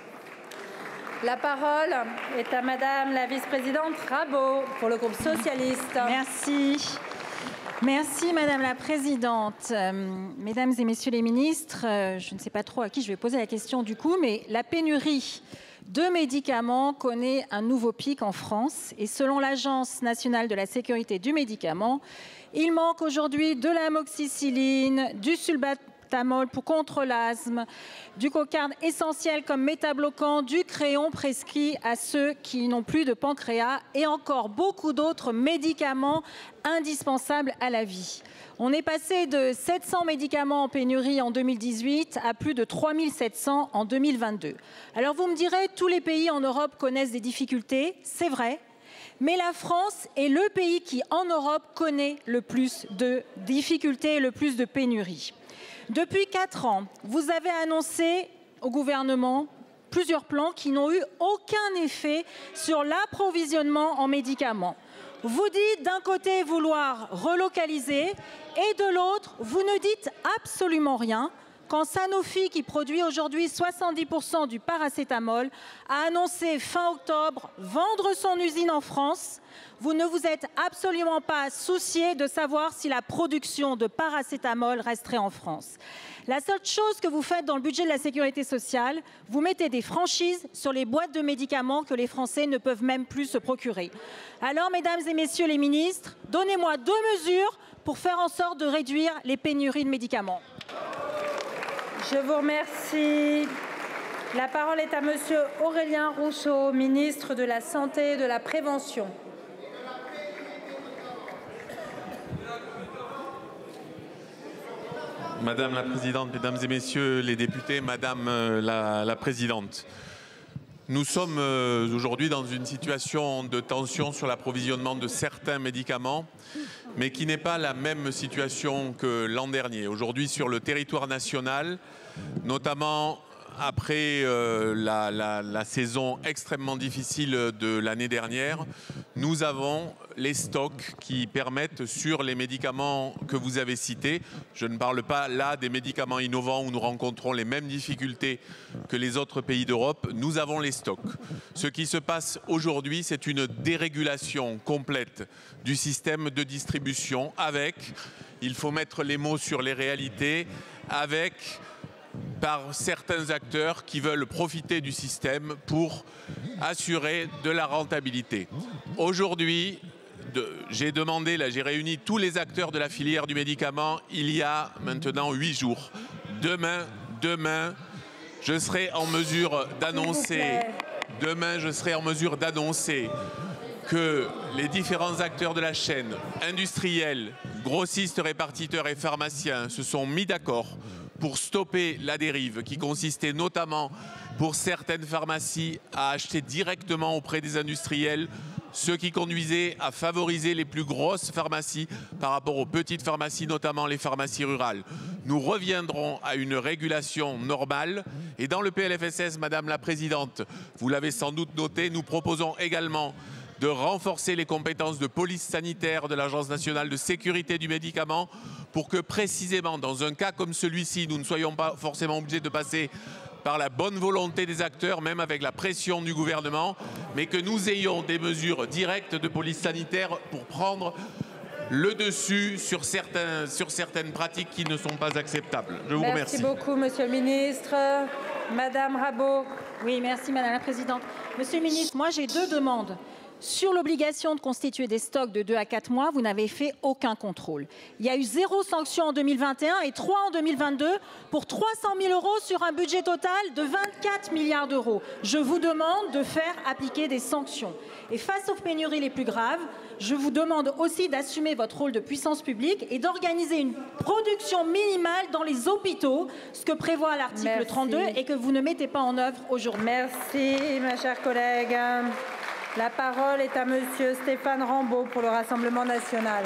La parole est à Madame la vice-présidente Rabault pour le groupe socialiste. Merci. Merci Madame la Présidente. Euh, mesdames et Messieurs les ministres, euh, je ne sais pas trop à qui je vais poser la question du coup, mais la pénurie de médicaments connaît un nouveau pic en France et selon l'Agence nationale de la sécurité du médicament, il manque aujourd'hui de l'amoxicilline, du sulbatamol pour contre l'asthme, du cocarde essentiel comme métabloquant, du crayon prescrit à ceux qui n'ont plus de pancréas et encore beaucoup d'autres médicaments indispensables à la vie. On est passé de sept cents médicaments en pénurie en deux mille dix-huit à plus de trois mille sept cents en deux mille vingt-deux. Alors vous me direz, tous les pays en Europe connaissent des difficultés, c'est vrai, mais la France est le pays qui en Europe connaît le plus de difficultés et le plus de pénuries. Depuis quatre ans, vous avez annoncé au gouvernement plusieurs plans qui n'ont eu aucun effet sur l'approvisionnement en médicaments. Vous dites d'un côté vouloir relocaliser et de l'autre, vous ne dites absolument rien quand Sanofi, qui produit aujourd'hui soixante-dix pour cent du paracétamol, a annoncé fin octobre vendre son usine en France. Vous ne vous êtes absolument pas soucié de savoir si la production de paracétamol resterait en France. La seule chose que vous faites dans le budget de la sécurité sociale, vous mettez des franchises sur les boîtes de médicaments que les Français ne peuvent même plus se procurer. Alors, mesdames et messieurs les ministres, donnez-moi deux mesures pour faire en sorte de réduire les pénuries de médicaments. Je vous remercie. La parole est à monsieur Aurélien Rousseau, ministre de la Santé et de la Prévention. Madame la Présidente, Mesdames et Messieurs les députés, Madame la, la Présidente, nous sommes aujourd'hui dans une situation de tension sur l'approvisionnement de certains médicaments, mais qui n'est pas la même situation que l'an dernier. Aujourd'hui, sur le territoire national, notamment après euh, la, la, la saison extrêmement difficile de l'année dernière, nous avons les stocks qui permettent, sur les médicaments que vous avez cités, je ne parle pas là des médicaments innovants où nous rencontrons les mêmes difficultés que les autres pays d'Europe, nous avons les stocks. Ce qui se passe aujourd'hui, c'est une dérégulation complète du système de distribution avec, il faut mettre les mots sur les réalités, avec par certains acteurs qui veulent profiter du système pour assurer de la rentabilité. Aujourd'hui, j'ai demandé, là j'ai réuni tous les acteurs de la filière du médicament il y a maintenant huit jours. Demain, demain, je serai en mesure d'annoncer, demain je serai en mesure d'annoncer que les différents acteurs de la chaîne, industriels, grossistes, répartiteurs et pharmaciens, se sont mis d'accord pour stopper la dérive qui consistait notamment pour certaines pharmacies à acheter directement auprès des industriels, ce qui conduisait à favoriser les plus grosses pharmacies par rapport aux petites pharmacies, notamment les pharmacies rurales. Nous reviendrons à une régulation normale et dans le P L F S S, Madame la Présidente, vous l'avez sans doute noté, nous proposons également de renforcer les compétences de police sanitaire de l'Agence nationale de sécurité du médicament pour que précisément dans un cas comme celui-ci, nous ne soyons pas forcément obligés de passer par la bonne volonté des acteurs, même avec la pression du gouvernement, mais que nous ayons des mesures directes de police sanitaire pour prendre le dessus sur, certains, sur certaines pratiques qui ne sont pas acceptables. Je vous remercie. Merci beaucoup, Monsieur le Ministre. Madame Rabault. Oui, merci Madame la Présidente. Monsieur le Ministre, moi j'ai deux demandes. Sur l'obligation de constituer des stocks de deux à quatre mois, vous n'avez fait aucun contrôle. Il y a eu zéro sanction en deux mille vingt et un et trois en deux mille vingt-deux pour trois cent mille euros sur un budget total de vingt-quatre milliards d'euros. Je vous demande de faire appliquer des sanctions. Et face aux pénuries les plus graves, je vous demande aussi d'assumer votre rôle de puissance publique et d'organiser une production minimale dans les hôpitaux, ce que prévoit l'article trente-deux et que vous ne mettez pas en œuvre aujourd'hui. Merci, ma chère collègue. La parole est à Monsieur Stéphane Rambaud pour le Rassemblement national.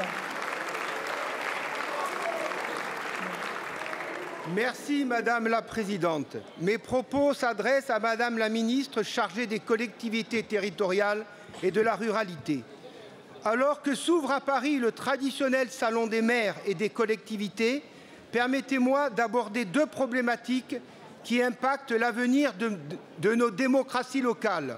Merci Madame la Présidente. Mes propos s'adressent à Madame la Ministre chargée des collectivités territoriales et de la ruralité. Alors que s'ouvre à Paris le traditionnel salon des maires et des collectivités, permettez-moi d'aborder deux problématiques qui impactent l'avenir de, de nos démocraties locales.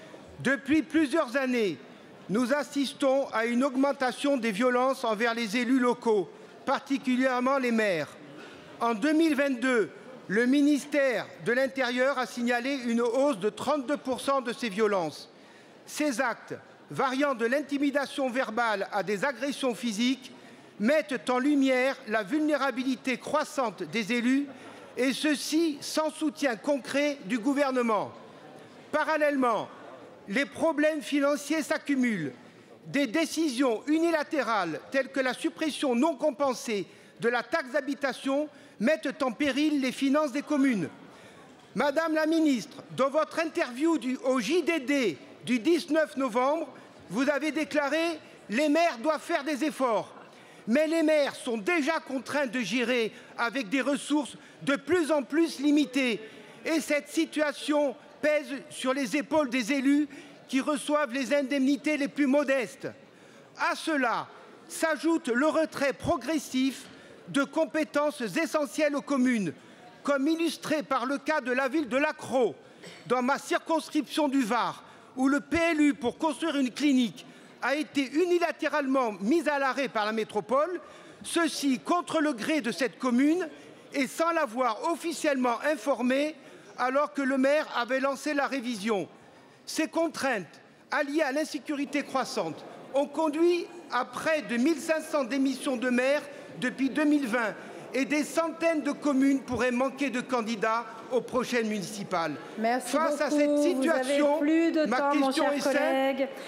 Depuis plusieurs années, nous assistons à une augmentation des violences envers les élus locaux, particulièrement les maires. En deux mille vingt-deux, le ministère de l'Intérieur a signalé une hausse de trente-deux pour cent de ces violences. Ces actes, variant de l'intimidation verbale à des agressions physiques, mettent en lumière la vulnérabilité croissante des élus, et ceci sans soutien concret du gouvernement. Parallèlement, les problèmes financiers s'accumulent. Des décisions unilatérales telles que la suppression non compensée de la taxe d'habitation mettent en péril les finances des communes. Madame la Ministre, dans votre interview du, au J D D du dix-neuf novembre, vous avez déclaré « Les maires doivent faire des efforts ». Mais les maires sont déjà contraints de gérer avec des ressources de plus en plus limitées. Et cette situation pèse sur les épaules des élus qui reçoivent les indemnités les plus modestes. À cela s'ajoute le retrait progressif de compétences essentielles aux communes, comme illustré par le cas de la ville de Lacros, dans ma circonscription du Var, où le P L U pour construire une clinique a été unilatéralement mis à l'arrêt par la métropole, ceci contre le gré de cette commune et sans l'avoir officiellement informée, alors que le maire avait lancé la révision. Ces contraintes, alliées à l'insécurité croissante, ont conduit à près de mille cinq cents démissions de maires depuis deux mille vingt et des centaines de communes pourraient manquer de candidats aux prochaines municipales. Merci Face beaucoup. à cette situation, vous avez plus de ma temps, question mon cher est collègue. simple.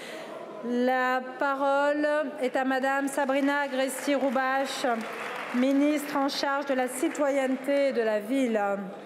La parole est à Madame Sabrina Agresti-Roubache, ministre en charge de la citoyenneté et de la ville.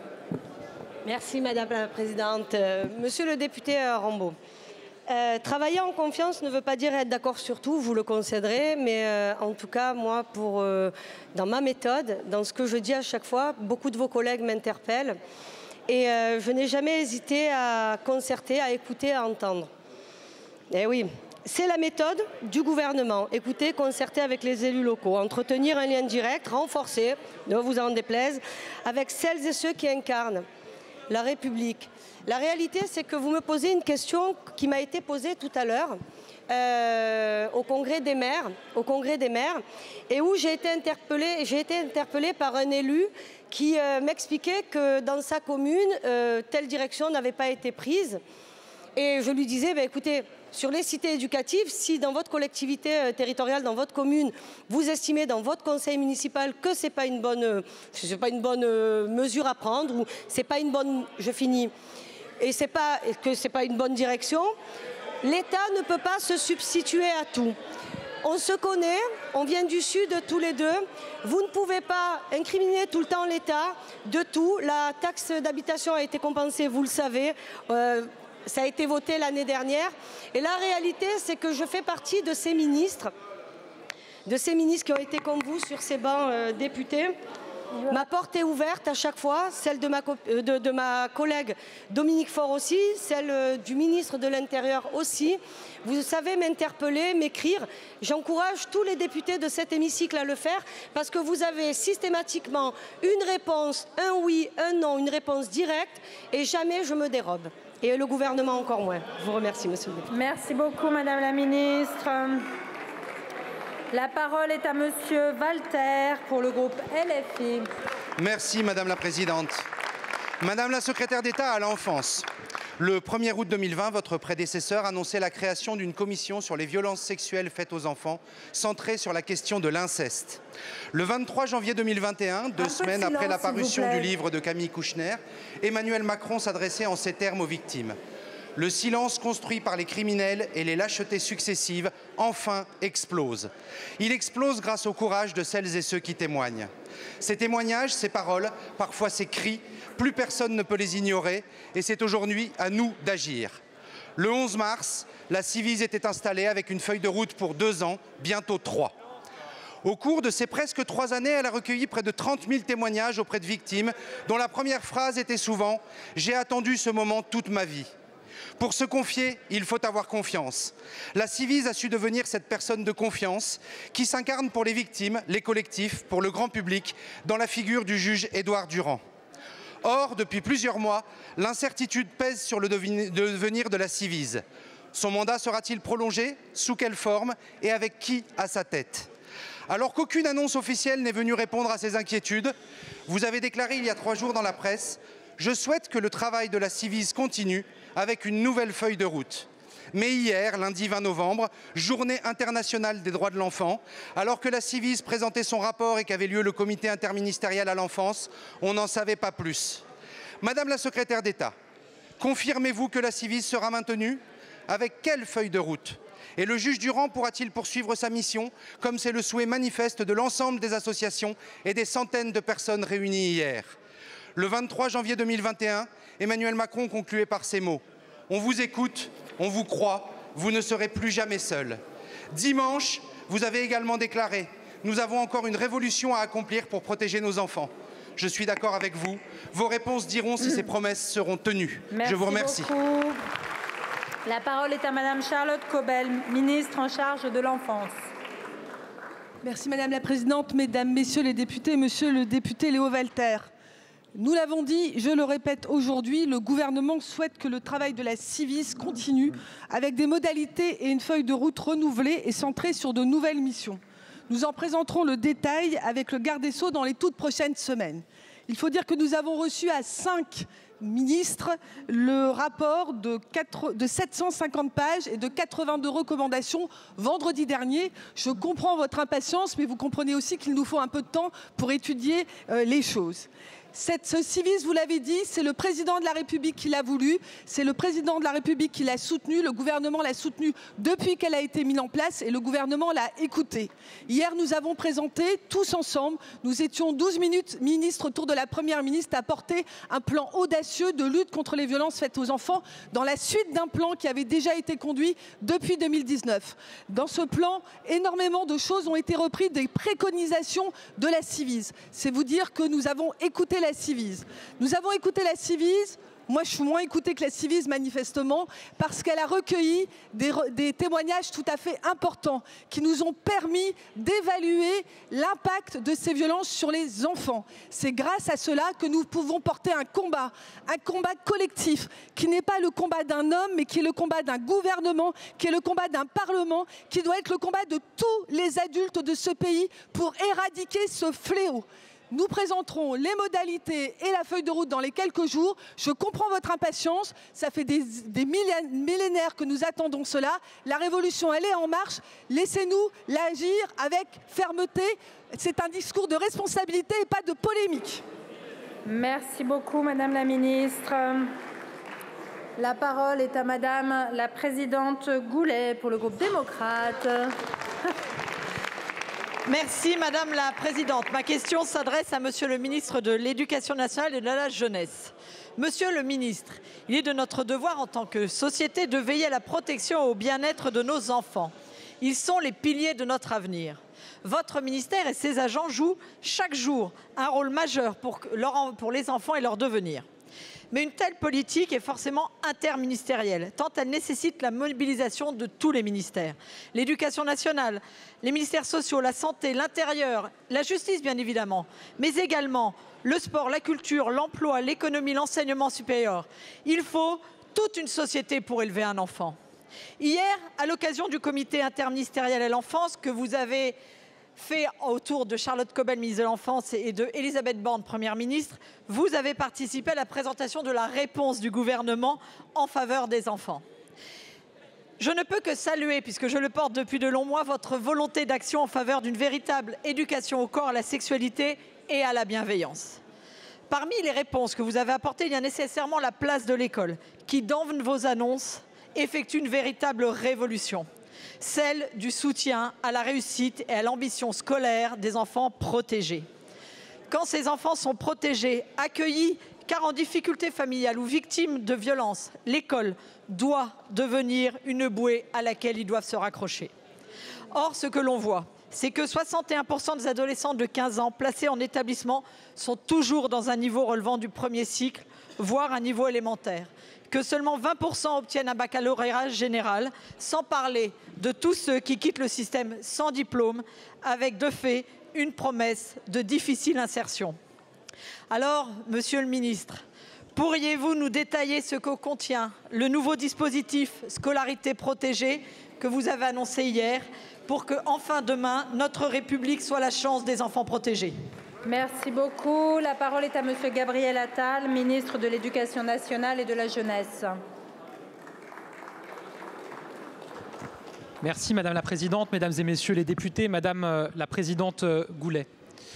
Merci Madame la Présidente. Euh, Monsieur le député euh, Rambaud, euh, travailler en confiance ne veut pas dire être d'accord sur tout, vous le concéderez, mais euh, en tout cas, moi, pour, euh, dans ma méthode, dans ce que je dis à chaque fois, beaucoup de vos collègues m'interpellent et euh, je n'ai jamais hésité à concerter, à écouter, à entendre. Eh oui, c'est la méthode du gouvernement. Écoutez, concerter avec les élus locaux, entretenir un lien direct, renforcé, ne vous en déplaise, avec celles et ceux qui incarnent la République. La réalité, c'est que vous me posez une question qui m'a été posée tout à l'heure euh, au Congrès des maires, au Congrès des maires, et où j'ai été interpellée, j'ai été interpellée par un élu qui euh, m'expliquait que dans sa commune, euh, telle direction n'avait pas été prise. Et je lui disais, bah, écoutez, sur les cités éducatives, si dans votre collectivité euh, territoriale, dans votre commune, vous estimez dans votre conseil municipal que ce n'est pas une bonne, euh, c'est pas une bonne euh, mesure à prendre, ou c'est pas une bonne, je finis, et c'est pas, que ce n'est pas une bonne direction, l'État ne peut pas se substituer à tout. On se connaît, on vient du Sud tous les deux. Vous ne pouvez pas incriminer tout le temps l'État de tout. La taxe d'habitation a été compensée, vous le savez. Euh, Ça a été voté l'année dernière. Et la réalité, c'est que je fais partie de ces ministres, de ces ministres qui ont été comme vous sur ces bancs euh, députés, Ma porte est ouverte à chaque fois, celle de ma, de, de ma collègue Dominique Faure aussi, celle du ministre de l'Intérieur aussi. Vous savez m'interpeller, m'écrire. J'encourage tous les députés de cet hémicycle à le faire parce que vous avez systématiquement une réponse, un oui, un non, une réponse directe et jamais je me dérobe. Et le gouvernement encore moins. Je vous remercie, monsieur le député. Merci beaucoup, madame la ministre. La parole est à monsieur Walter pour le groupe L F I. Merci madame la présidente. Madame la secrétaire d'État à l'enfance, le premier août deux mille vingt, votre prédécesseur annonçait la création d'une commission sur les violences sexuelles faites aux enfants, centrée sur la question de l'inceste. Le vingt-trois janvier deux mille vingt et un, deux semaines après la parution du livre de Camille Kouchner, Emmanuel Macron s'adressait en ces termes aux victimes. Le silence construit par les criminels et les lâchetés successives, enfin, explose. Il explose grâce au courage de celles et ceux qui témoignent. Ces témoignages, ces paroles, parfois ces cris, plus personne ne peut les ignorer et c'est aujourd'hui à nous d'agir. Le onze mars, la Ciivise était installée avec une feuille de route pour deux ans, bientôt trois. Au cours de ces presque trois années, elle a recueilli près de trente mille témoignages auprès de victimes, dont la première phrase était souvent « J'ai attendu ce moment toute ma vie ». Pour se confier, il faut avoir confiance. La Ciivise a su devenir cette personne de confiance qui s'incarne pour les victimes, les collectifs, pour le grand public, dans la figure du juge Édouard Durand. Or, depuis plusieurs mois, l'incertitude pèse sur le devenir de la Ciivise. Son mandat sera-t-il prolongé? Sous quelle forme? Et avec qui à sa tête? Alors qu'aucune annonce officielle n'est venue répondre à ces inquiétudes, vous avez déclaré il y a trois jours dans la presse « Je souhaite que le travail de la Ciivise continue avec une nouvelle feuille de route ». Mais hier, lundi vingt novembre, journée internationale des droits de l'enfant, alors que la Ciivise présentait son rapport et qu'avait lieu le comité interministériel à l'enfance, on n'en savait pas plus. Madame la secrétaire d'État, confirmez-vous que la Ciivise sera maintenue? Avec quelle feuille de route? Et le juge Durand pourra-t-il poursuivre sa mission, comme c'est le souhait manifeste de l'ensemble des associations et des centaines de personnes réunies hier? Le vingt-trois janvier deux mille vingt et un, Emmanuel Macron concluait par ces mots. On vous écoute, on vous croit, vous ne serez plus jamais seul. Dimanche, vous avez également déclaré « Nous avons encore une révolution à accomplir pour protéger nos enfants ». Je suis d'accord avec vous. Vos réponses diront si ces promesses seront tenues. Merci Je vous remercie. Beaucoup. La parole est à madame Charlotte Cobel, ministre en charge de l'enfance. Merci madame la présidente, mesdames, messieurs les députés, monsieur le député Léo Walter. Nous l'avons dit, je le répète aujourd'hui, le gouvernement souhaite que le travail de la Ciivise continue avec des modalités et une feuille de route renouvelée et centrée sur de nouvelles missions. Nous en présenterons le détail avec le garde des Sceaux dans les toutes prochaines semaines. Il faut dire que nous avons reçu à cinq ministres le rapport de, quatre, de sept cent cinquante pages et de quatre-vingt-deux recommandations vendredi dernier. Je comprends votre impatience, mais vous comprenez aussi qu'il nous faut un peu de temps pour étudier euh, les choses. Cette, ce Ciivise, vous l'avez dit, c'est le président de la République qui l'a voulu, c'est le président de la République qui l'a soutenu, le gouvernement l'a soutenu depuis qu'elle a été mise en place et le gouvernement l'a écouté. Hier, nous avons présenté, tous ensemble, nous étions douze minutes ministres autour de la Première ministre à porter un plan audacieux de lutte contre les violences faites aux enfants dans la suite d'un plan qui avait déjà été conduit depuis deux mille dix-neuf. Dans ce plan, énormément de choses ont été reprises des préconisations de la Ciivise. C'est vous dire que nous avons écouté la Ciivise. Nous avons écouté la Ciivise. Moi, je suis moins écoutée que la Ciivise, manifestement, parce qu'elle a recueilli des, des témoignages tout à fait importants qui nous ont permis d'évaluer l'impact de ces violences sur les enfants. C'est grâce à cela que nous pouvons porter un combat, un combat collectif, qui n'est pas le combat d'un homme, mais qui est le combat d'un gouvernement, qui est le combat d'un parlement, qui doit être le combat de tous les adultes de ce pays pour éradiquer ce fléau. Nous présenterons les modalités et la feuille de route dans les quelques jours. Je comprends votre impatience. Ça fait des, des millénaires que nous attendons cela. La révolution, elle est en marche. Laissez-nous l'agir avec fermeté. C'est un discours de responsabilité et pas de polémique. Merci beaucoup, madame la ministre. La parole est à madame la présidente Goulet pour le groupe démocrate. Merci Madame la Présidente. Ma question s'adresse à Monsieur le ministre de l'Éducation nationale et de la jeunesse. Monsieur le ministre, il est de notre devoir en tant que société de veiller à la protection et au bien-être de nos enfants. Ils sont les piliers de notre avenir. Votre ministère et ses agents jouent chaque jour un rôle majeur pour, leur, pour les enfants et leur devenir. Mais une telle politique est forcément interministérielle, tant elle nécessite la mobilisation de tous les ministères. L'éducation nationale, les ministères sociaux, la santé, l'intérieur, la justice bien évidemment, mais également le sport, la culture, l'emploi, l'économie, l'enseignement supérieur. Il faut toute une société pour élever un enfant. Hier, à l'occasion du comité interministériel à l'enfance que vous avez fait autour de Charlotte Cobel, ministre de l'Enfance, et de Elisabeth Borne, Première ministre, vous avez participé à la présentation de la réponse du gouvernement en faveur des enfants. Je ne peux que saluer, puisque je le porte depuis de longs mois, votre volonté d'action en faveur d'une véritable éducation au corps, à la sexualité et à la bienveillance. Parmi les réponses que vous avez apportées, il y a nécessairement la place de l'école, qui, dans vos annonces, effectue une véritable révolution. Celle du soutien à la réussite et à l'ambition scolaire des enfants protégés. Quand ces enfants sont protégés, accueillis, car en difficulté familiale ou victimes de violences, l'école doit devenir une bouée à laquelle ils doivent se raccrocher. Or, ce que l'on voit, c'est que soixante et un pour cent des adolescents de quinze ans placés en établissement sont toujours dans un niveau relevant du premier cycle, voire un niveau élémentaire. Que seulement vingt pour cent obtiennent un baccalauréat général, sans parler de tous ceux qui quittent le système sans diplôme, avec de fait une promesse de difficile insertion. Alors, Monsieur le Ministre, pourriez-vous nous détailler ce que contient le nouveau dispositif scolarité protégée que vous avez annoncé hier, pour que, enfin demain, notre République soit la chance des enfants protégés? Merci beaucoup. La parole est à Monsieur Gabriel Attal, ministre de l'Éducation nationale et de la jeunesse. Merci Madame la Présidente, Mesdames et Messieurs les députés, Madame la Présidente Goulet.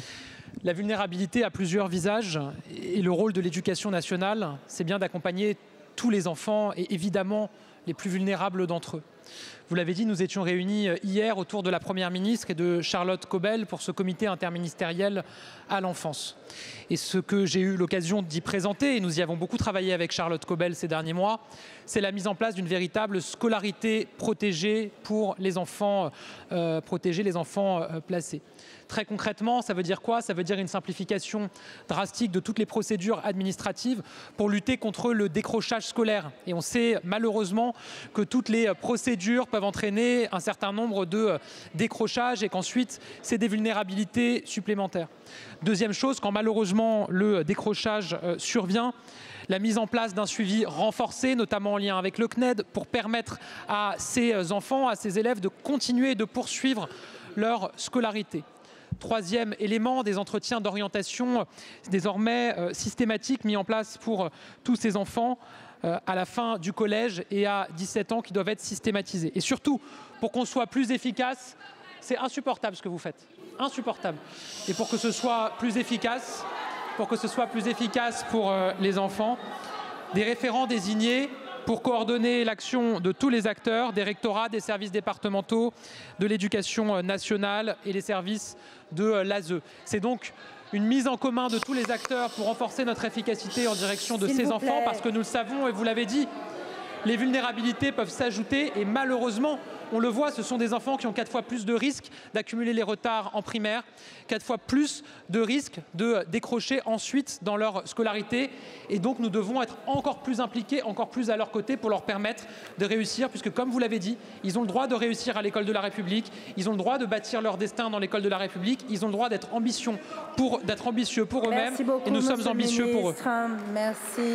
La vulnérabilité a plusieurs visages et le rôle de l'Éducation nationale, c'est bien d'accompagner tous les enfants et évidemment les plus vulnérables d'entre eux. Vous l'avez dit, nous étions réunis hier autour de la Première ministre et de Charlotte Cobel pour ce comité interministériel à l'enfance. Et ce que j'ai eu l'occasion d'y présenter, et nous y avons beaucoup travaillé avec Charlotte Cobel ces derniers mois, c'est la mise en place d'une véritable scolarité protégée pour les enfants euh, protégés, les enfants euh, placés. Très concrètement, ça veut dire quoi? Ça veut dire une simplification drastique de toutes les procédures administratives pour lutter contre le décrochage scolaire. Et on sait malheureusement que toutes les procédures peuvent entraîner un certain nombre de décrochages et qu'ensuite, c'est des vulnérabilités supplémentaires. Deuxième chose, quand malheureusement le décrochage survient, la mise en place d'un suivi renforcé, notamment en lien avec le C N E D, pour permettre à ces enfants, à ces élèves de continuer et de poursuivre leur scolarité. Troisième élément, des entretiens d'orientation désormais euh, systématiques mis en place pour euh, tous ces enfants euh, à la fin du collège et à dix-sept ans qui doivent être systématisés. Et surtout, pour qu'on soit plus efficace, c'est insupportable ce que vous faites. Insupportable. Et pour que ce soit plus efficace, pour que ce soit plus efficace pour euh, les enfants, des référents désignés pour coordonner l'action de tous les acteurs, des rectorats, des services départementaux, de l'éducation nationale et les services de l'A S E. C'est donc une mise en commun de tous les acteurs pour renforcer notre efficacité en direction de ces enfants, parce que nous le savons et vous l'avez dit, les vulnérabilités peuvent s'ajouter et malheureusement, on le voit, ce sont des enfants qui ont quatre fois plus de risques d'accumuler les retards en primaire, quatre fois plus de risques de décrocher ensuite dans leur scolarité. Et donc nous devons être encore plus impliqués, encore plus à leur côté pour leur permettre de réussir, puisque comme vous l'avez dit, ils ont le droit de réussir à l'école de la République, ils ont le droit de bâtir leur destin dans l'école de la République, ils ont le droit d'être ambitieux pour, d'être ambitieux pour eux-mêmes et nous sommes ambitieux pour eux. Merci.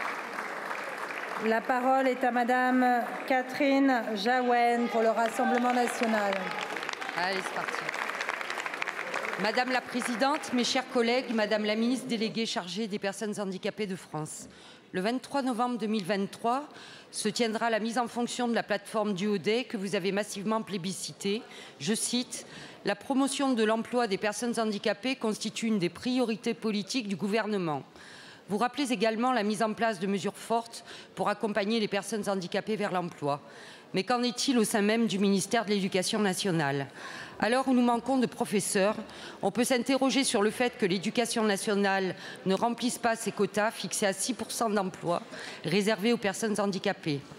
La parole est à Madame Catherine Jaouen pour le Rassemblement national. Allez, c'est parti. Madame la Présidente, mes chers collègues, Madame la Ministre déléguée chargée des personnes handicapées de France, le vingt-trois novembre deux mille vingt-trois se tiendra la mise en fonction de la plateforme du Duodé que vous avez massivement plébiscitée. Je cite « La promotion de l'emploi des personnes handicapées constitue une des priorités politiques du gouvernement ». Vous rappelez également la mise en place de mesures fortes pour accompagner les personnes handicapées vers l'emploi. Mais qu'en est-il au sein même du ministère de l'Éducation nationale? À l'heure où nous manquons de professeurs, on peut s'interroger sur le fait que l'Éducation nationale ne remplisse pas ses quotas fixés à six pour cent d'emplois réservés aux personnes handicapées.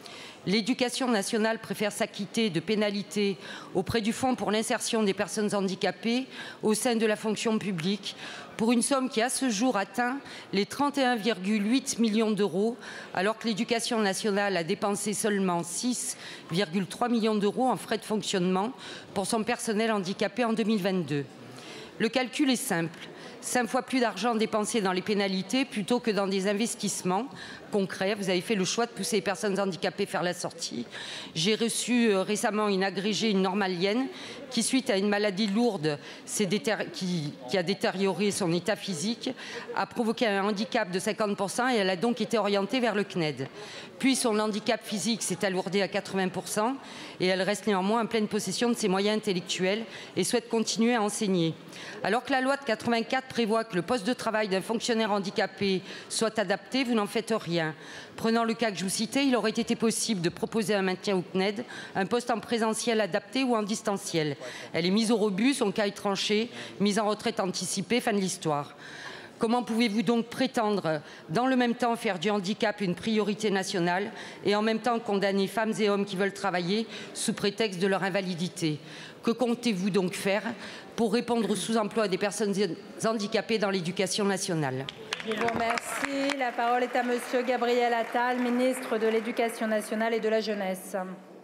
L'éducation nationale préfère s'acquitter de pénalités auprès du Fonds pour l'insertion des personnes handicapées au sein de la fonction publique pour une somme qui, à ce jour, atteint les trente et un virgule huit millions d'euros, alors que l'éducation nationale a dépensé seulement six virgule trois millions d'euros en frais de fonctionnement pour son personnel handicapé en deux mille vingt-deux. Le calcul est simple. Cinq fois plus d'argent dépensé dans les pénalités plutôt que dans des investissements concrets. Vous avez fait le choix de pousser les personnes handicapées vers la sortie. J'ai reçu euh, récemment une agrégée, une normalienne, qui, suite à une maladie lourde, qui, qui a détérioré son état physique, a provoqué un handicap de cinquante pour cent et elle a donc été orientée vers le C N E D. Puis son handicap physique s'est alourdi à quatre-vingts pour cent et elle reste néanmoins en pleine possession de ses moyens intellectuels et souhaite continuer à enseigner. Alors que la loi de quatre-vingt-quatre prévoit que le poste de travail d'un fonctionnaire handicapé soit adapté, vous n'en faites rien. Prenant le cas que je vous citais, il aurait été possible de proposer un maintien au C N E D, un poste en présentiel adapté ou en distanciel. Elle est mise au rebut, son cas est tranché, mise en retraite anticipée, fin de l'histoire. Comment pouvez-vous donc prétendre, dans le même temps, faire du handicap une priorité nationale et en même temps condamner femmes et hommes qui veulent travailler sous prétexte de leur invalidité? Que comptez-vous donc faire pour répondre au sous-emploi des personnes handicapées dans l'éducation nationale? Je vous remercie. La parole est à Monsieur Gabriel Attal, ministre de l'Éducation nationale et de la Jeunesse.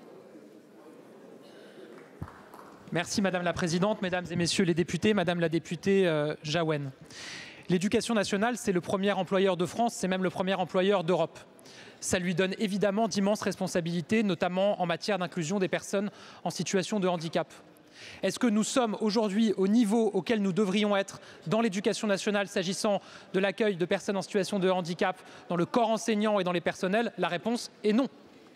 Merci Madame la Présidente, Mesdames et Messieurs les députés, Madame la députée euh, Jaouen. L'éducation nationale, c'est le premier employeur de France, c'est même le premier employeur d'Europe. Ça lui donne évidemment d'immenses responsabilités, notamment en matière d'inclusion des personnes en situation de handicap. Est-ce que nous sommes aujourd'hui au niveau auquel nous devrions être dans l'éducation nationale s'agissant de l'accueil de personnes en situation de handicap dans le corps enseignant et dans les personnels? La réponse est non.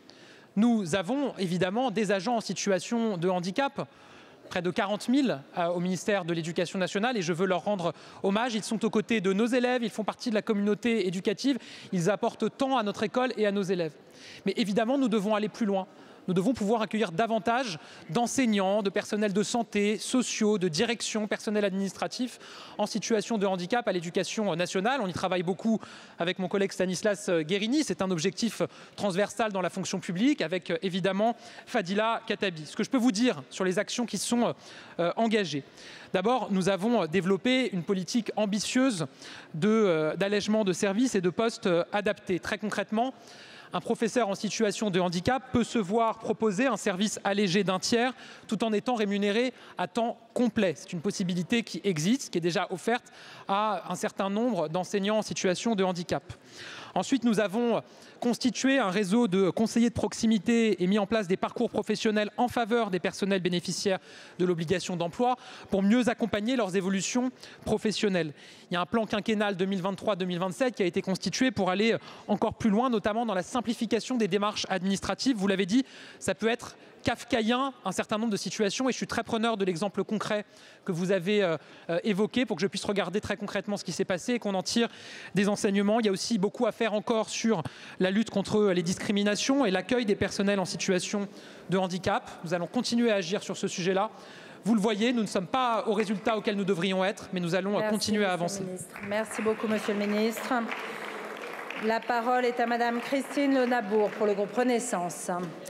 Nous avons évidemment des agents en situation de handicap, près de quarante mille euh, au ministère de l'Éducation nationale et je veux leur rendre hommage. Ils sont aux côtés de nos élèves, ils font partie de la communauté éducative, ils apportent tant à notre école et à nos élèves. Mais évidemment, nous devons aller plus loin. Nous devons pouvoir accueillir davantage d'enseignants, de personnels de santé, sociaux, de direction, personnel administratif en situation de handicap à l'éducation nationale. On y travaille beaucoup avec mon collègue Stanislas Guerini. C'est un objectif transversal dans la fonction publique avec évidemment Fadila Khattabi. Ce que je peux vous dire sur les actions qui sont euh, engagées. D'abord, nous avons développé une politique ambitieuse de, euh, d'allègement de services et de postes euh, adaptés. Très concrètement, un professeur en situation de handicap peut se voir proposer un service allégé d'un tiers tout en étant rémunéré à temps complet. C'est une possibilité qui existe, qui est déjà offerte à un certain nombre d'enseignants en situation de handicap. Ensuite, nous avons constitué un réseau de conseillers de proximité et mis en place des parcours professionnels en faveur des personnels bénéficiaires de l'obligation d'emploi pour mieux accompagner leurs évolutions professionnelles. Il y a un plan quinquennal deux mille vingt-trois deux mille vingt-sept qui a été constitué pour aller encore plus loin, notamment dans la simplification des démarches administratives. Vous l'avez dit, ça peut être kafkaïen un certain nombre de situations et je suis très preneur de l'exemple concret que vous avez euh, euh, évoqué pour que je puisse regarder très concrètement ce qui s'est passé et qu'on en tire des enseignements. Il y a aussi beaucoup à faire encore sur la lutte contre les discriminations et l'accueil des personnels en situation de handicap. Nous allons continuer à agir sur ce sujet-là. Vous le voyez, nous ne sommes pas au résultat auquel nous devrions être, mais nous allons Merci, continuer à avancer. Merci beaucoup, Monsieur le Ministre. La parole est à Madame Christine Lenabour pour le groupe Renaissance.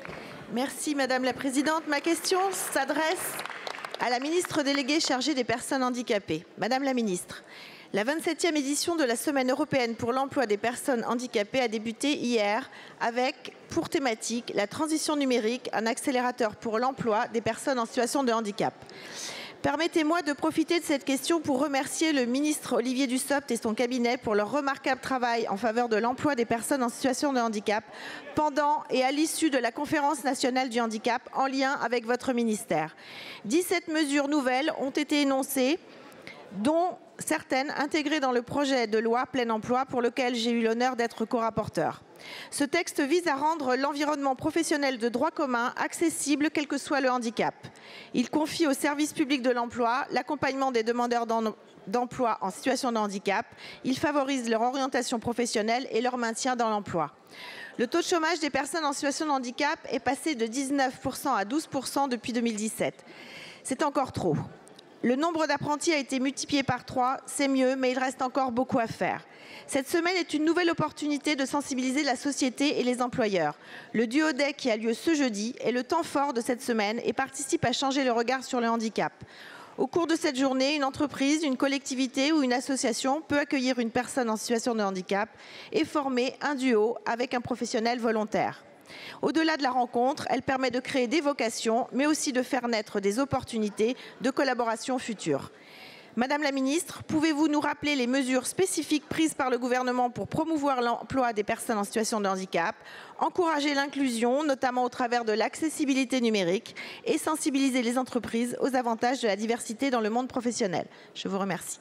Merci Madame la Présidente. Ma question s'adresse à la ministre déléguée chargée des personnes handicapées. Madame la Ministre, la vingt-septième édition de la Semaine européenne pour l'emploi des personnes handicapées a débuté hier avec pour thématique la transition numérique, un accélérateur pour l'emploi des personnes en situation de handicap. Permettez-moi de profiter de cette question pour remercier le ministre Olivier Dussopt et son cabinet pour leur remarquable travail en faveur de l'emploi des personnes en situation de handicap pendant et à l'issue de la conférence nationale du handicap en lien avec votre ministère. dix-sept mesures nouvelles ont été énoncées, dont certaines intégrées dans le projet de loi plein emploi pour lequel j'ai eu l'honneur d'être co-rapporteur. Ce texte vise à rendre l'environnement professionnel de droit commun accessible quel que soit le handicap. Il confie au service public de l'emploi l'accompagnement des demandeurs d'emploi en situation de handicap. Il favorise leur orientation professionnelle et leur maintien dans l'emploi. Le taux de chômage des personnes en situation de handicap est passé de dix-neuf pour cent à douze pour cent depuis deux mille dix-sept. C'est encore trop. Le nombre d'apprentis a été multiplié par trois, c'est mieux, mais il reste encore beaucoup à faire. Cette semaine est une nouvelle opportunité de sensibiliser la société et les employeurs. Le Duo-Day qui a lieu ce jeudi est le temps fort de cette semaine et participe à changer le regard sur le handicap. Au cours de cette journée, une entreprise, une collectivité ou une association peut accueillir une personne en situation de handicap et former un duo avec un professionnel volontaire. Au-delà de la rencontre, elle permet de créer des vocations, mais aussi de faire naître des opportunités de collaboration futures. Madame la ministre, pouvez-vous nous rappeler les mesures spécifiques prises par le gouvernement pour promouvoir l'emploi des personnes en situation de handicap, encourager l'inclusion, notamment au travers de l'accessibilité numérique, et sensibiliser les entreprises aux avantages de la diversité dans le monde professionnel? Je vous remercie.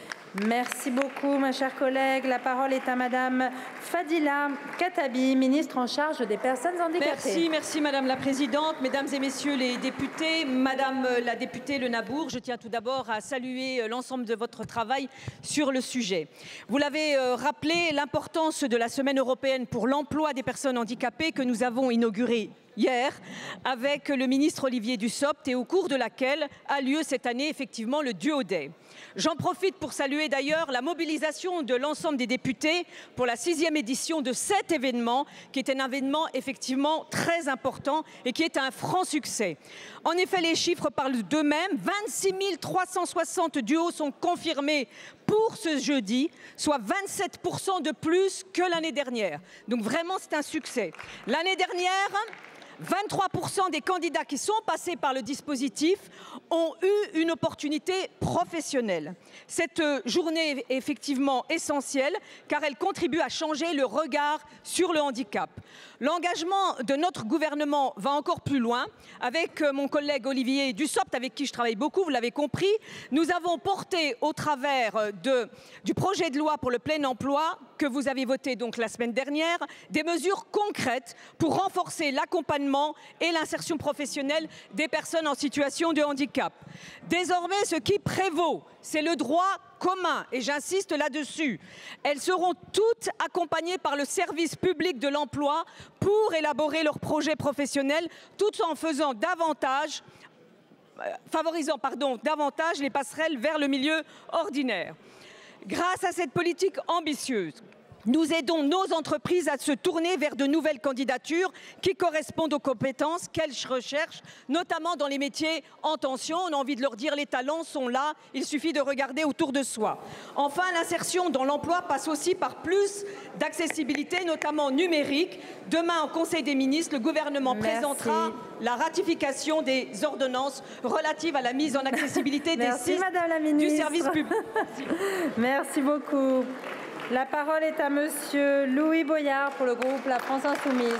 Merci beaucoup, ma chère collègue. La parole est à Madame Fadila Khattabi, ministre en charge des personnes handicapées. Merci, merci Madame la Présidente, Mesdames et Messieurs les députés, Madame la députée Le Nabour, je tiens tout d'abord à saluer l'ensemble de votre travail sur le sujet. Vous l'avez rappelé, l'importance de la Semaine européenne pour l'emploi des personnes handicapées que nous avons inaugurée hier avec le ministre Olivier Dussopt et au cours de laquelle a lieu cette année effectivement le Duo-Day. J'en profite pour saluer d'ailleurs la mobilisation de l'ensemble des députés pour la sixième édition de cet événement qui est un événement effectivement très important et qui est un franc succès. En effet, les chiffres parlent d'eux-mêmes. vingt-six mille trois cent soixante duos sont confirmés pour ce jeudi, soit vingt-sept pour cent de plus que l'année dernière. Donc vraiment, c'est un succès. L'année dernière, vingt-trois pour cent des candidats qui sont passés par le dispositif ont eu une opportunité professionnelle. Cette journée est effectivement essentielle car elle contribue à changer le regard sur le handicap. L'engagement de notre gouvernement va encore plus loin. Avec mon collègue Olivier Dussopt, avec qui je travaille beaucoup, vous l'avez compris, nous avons porté au travers de, du projet de loi pour le plein emploi que vous avez voté donc la semaine dernière, des mesures concrètes pour renforcer l'accompagnement et l'insertion professionnelle des personnes en situation de handicap. Désormais, ce qui prévaut, c'est le droit commun, et j'insiste là-dessus. Elles seront toutes accompagnées par le service public de l'emploi pour élaborer leurs projets professionnels, tout en faisant davantage, favorisant pardon, davantage les passerelles vers le milieu ordinaire. Grâce à cette politique ambitieuse, nous aidons nos entreprises à se tourner vers de nouvelles candidatures qui correspondent aux compétences qu'elles recherchent, notamment dans les métiers en tension. On a envie de leur dire les talents sont là, il suffit de regarder autour de soi. Enfin, l'insertion dans l'emploi passe aussi par plus d'accessibilité, notamment numérique. Demain, au Conseil des ministres, le gouvernement Merci. présentera la ratification des ordonnances relatives à la mise en accessibilité des Merci, sites Madame la du service public. Merci beaucoup. La parole est à Monsieur Louis Boyard pour le groupe La France Insoumise.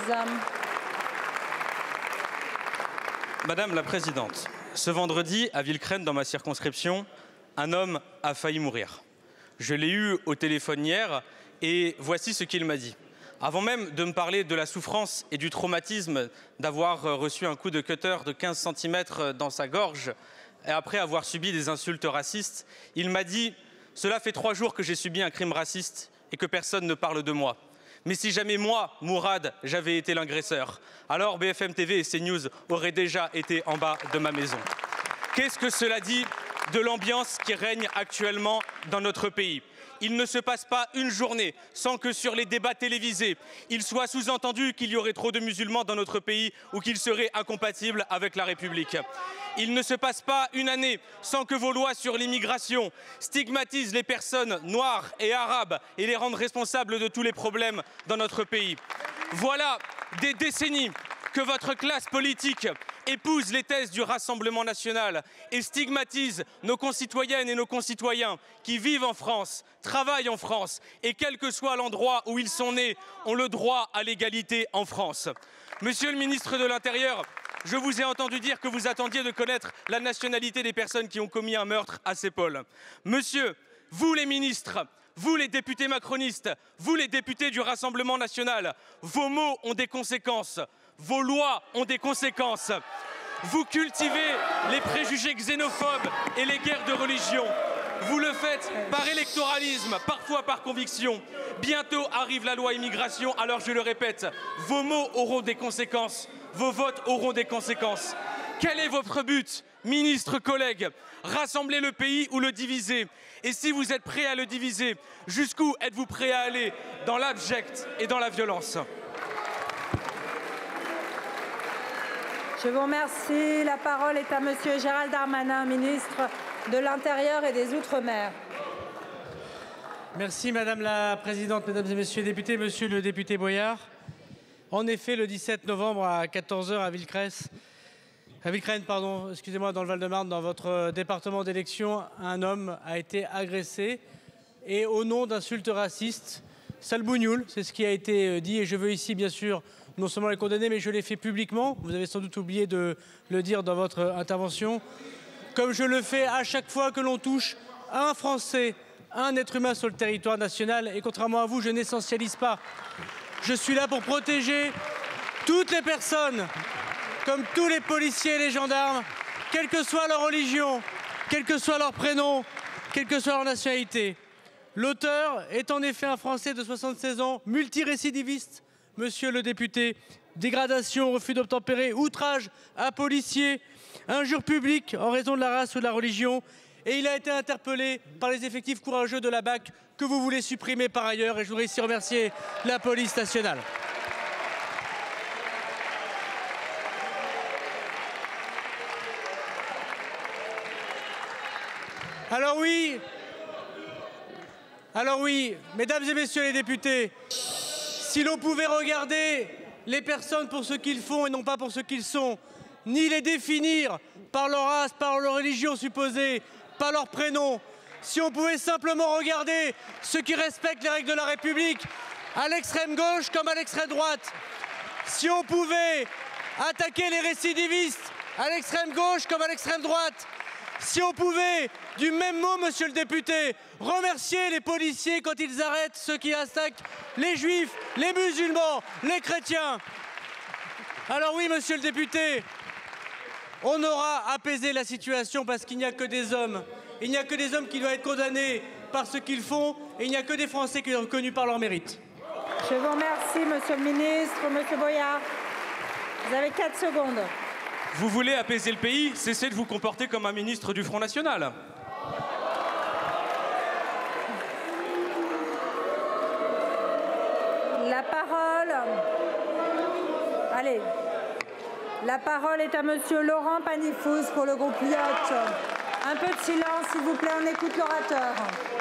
Madame la Présidente, ce vendredi, à Villecresnes, dans ma circonscription, un homme a failli mourir. Je l'ai eu au téléphone hier et voici ce qu'il m'a dit. Avant même de me parler de la souffrance et du traumatisme d'avoir reçu un coup de cutter de quinze centimètres dans sa gorge et après avoir subi des insultes racistes, il m'a dit « Cela fait trois jours que j'ai subi un crime raciste et que personne ne parle de moi. Mais si jamais moi, Mourad, j'avais été l'agresseur, alors B F M T V et CNews auraient déjà été en bas de ma maison. » Qu'est-ce que cela dit de l'ambiance qui règne actuellement dans notre pays? Il ne se passe pas une journée sans que sur les débats télévisés, il soit sous-entendu qu'il y aurait trop de musulmans dans notre pays ou qu'ils seraient incompatibles avec la République. Il ne se passe pas une année sans que vos lois sur l'immigration stigmatisent les personnes noires et arabes et les rendent responsables de tous les problèmes dans notre pays. Voilà des décennies que votre classe politique épouse les thèses du Rassemblement national et stigmatise nos concitoyennes et nos concitoyens qui vivent en France, travaillent en France et quel que soit l'endroit où ils sont nés, ont le droit à l'égalité en France. Monsieur le ministre de l'Intérieur, je vous ai entendu dire que vous attendiez de connaître la nationalité des personnes qui ont commis un meurtre à Saipol. Monsieur, vous les ministres, vous les députés macronistes, vous les députés du Rassemblement national, vos mots ont des conséquences. Vos lois ont des conséquences. Vous cultivez les préjugés xénophobes et les guerres de religion. Vous le faites par électoralisme, parfois par conviction. Bientôt arrive la loi immigration, alors je le répète, vos mots auront des conséquences, vos votes auront des conséquences. Quel est votre but, ministre, collègues? Rassembler le pays ou le diviser? Et si vous êtes prêts à le diviser, jusqu'où êtes-vous prêts à aller dans l'abject et dans la violence? Je vous remercie. La parole est à Monsieur Gérald Darmanin, ministre de l'Intérieur et des Outre-mer. Merci Madame la Présidente, Mesdames et Messieurs les députés, Monsieur le député Boyard. En effet, le dix-sept novembre à quatorze heures à Villecresse, à Villecrène, pardon, excusez-moi, dans le Val-de-Marne, dans votre département d'élection, un homme a été agressé et au nom d'insultes racistes, sale bougnoule, c'est ce qui a été dit et je veux ici bien sûr non seulement les condamner mais je l'ai fait publiquement, vous avez sans doute oublié de le dire dans votre intervention, comme je le fais à chaque fois que l'on touche un Français, un être humain sur le territoire national et contrairement à vous, je n'essentialise pas. Je suis là pour protéger toutes les personnes, comme tous les policiers et les gendarmes, quelle que soit leur religion, quel que soit leur prénom, quelle que soit leur nationalité. L'auteur est en effet un Français de soixante-seize ans, multirécidiviste, monsieur le député, dégradation, refus d'obtempérer, outrage à policiers, injures publiques en raison de la race ou de la religion, et il a été interpellé par les effectifs courageux de la B A C que vous voulez supprimer par ailleurs, et je voudrais ici remercier la police nationale. Alors oui, alors oui, mesdames et messieurs les députés, si l'on pouvait regarder les personnes pour ce qu'ils font et non pas pour ce qu'ils sont, ni les définir par leur race, par leur religion supposée, par leur prénom, si on pouvait simplement regarder ceux qui respectent les règles de la République, à l'extrême gauche comme à l'extrême droite, si on pouvait attaquer les récidivistes à l'extrême gauche comme à l'extrême droite, si on pouvait, du même mot, monsieur le député, remercier les policiers quand ils arrêtent ceux qui attaquent les juifs, les musulmans, les chrétiens. Alors oui, monsieur le député, on aura apaisé la situation parce qu'il n'y a que des hommes. Il n'y a que des hommes qui doivent être condamnés par ce qu'ils font et il n'y a que des Français qui sont reconnus par leur mérite. Je vous remercie, monsieur le ministre. Monsieur Boyard, vous avez quatre secondes. Vous voulez apaiser le pays? Cessez de vous comporter comme un ministre du Front National. La parole... Allez. La parole est à monsieur Laurent Panifouz pour le groupe Lyot. Un peu de silence, s'il vous plaît, on écoute l'orateur.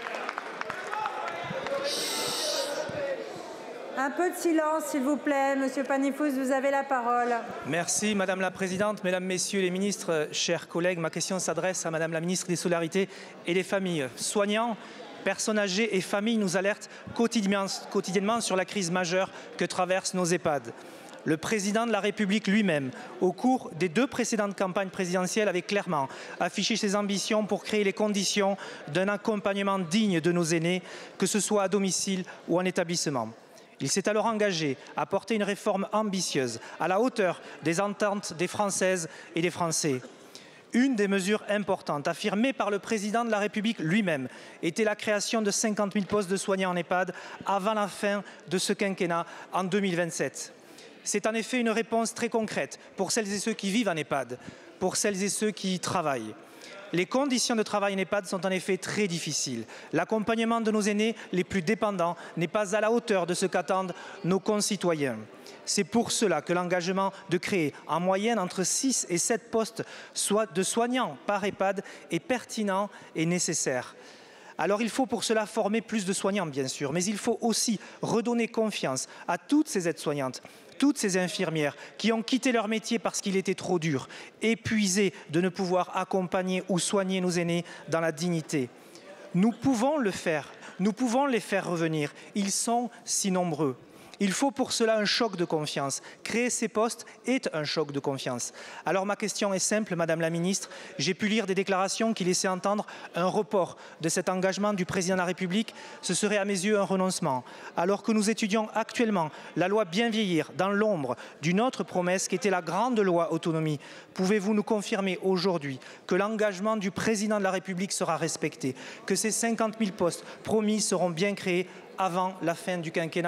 Un peu de silence, s'il vous plaît. Monsieur Panifouz, vous avez la parole. Merci, Madame la Présidente, Mesdames, Messieurs les ministres, chers collègues. Ma question s'adresse à Madame la Ministre des Solidarités et des Familles. Soignants, personnes âgées et familles nous alertent quotidiennement, quotidiennement sur la crise majeure que traversent nos EHPAD. Le président de la République lui-même, au cours des deux précédentes campagnes présidentielles, avait clairement affiché ses ambitions pour créer les conditions d'un accompagnement digne de nos aînés, que ce soit à domicile ou en établissement. Il s'est alors engagé à porter une réforme ambitieuse, à la hauteur des attentes des Françaises et des Français. Une des mesures importantes, affirmée par le président de la République lui-même, était la création de cinquante mille postes de soignants en EHPAD avant la fin de ce quinquennat en deux mille vingt-sept. C'est en effet une réponse très concrète pour celles et ceux qui vivent en EHPAD, pour celles et ceux qui y travaillent. Les conditions de travail en EHPAD sont en effet très difficiles. L'accompagnement de nos aînés les plus dépendants n'est pas à la hauteur de ce qu'attendent nos concitoyens. C'est pour cela que l'engagement de créer en moyenne entre six et sept postes de soignants par EHPAD est pertinent et nécessaire. Alors il faut pour cela former plus de soignants, bien sûr, mais il faut aussi redonner confiance à toutes ces aides-soignantes, toutes ces infirmières qui ont quitté leur métier parce qu'il était trop dur, épuisées de ne pouvoir accompagner ou soigner nos aînés dans la dignité. Nous pouvons le faire, nous pouvons les faire revenir, ils sont si nombreux. Il faut pour cela un choc de confiance. Créer ces postes est un choc de confiance. Alors ma question est simple, Madame la Ministre. J'ai pu lire des déclarations qui laissaient entendre un report de cet engagement du Président de la République. Ce serait à mes yeux un renoncement. Alors que nous étudions actuellement la loi Bien vieillir dans l'ombre d'une autre promesse qui était la grande loi autonomie, pouvez-vous nous confirmer aujourd'hui que l'engagement du Président de la République sera respecté, que ces cinquante mille postes promis seront bien créés avant la fin du quinquennat?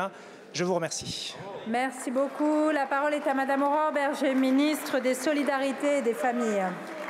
Je vous remercie. Merci beaucoup. La parole est à Madame Aurore Bergé, ministre des Solidarités et des Familles.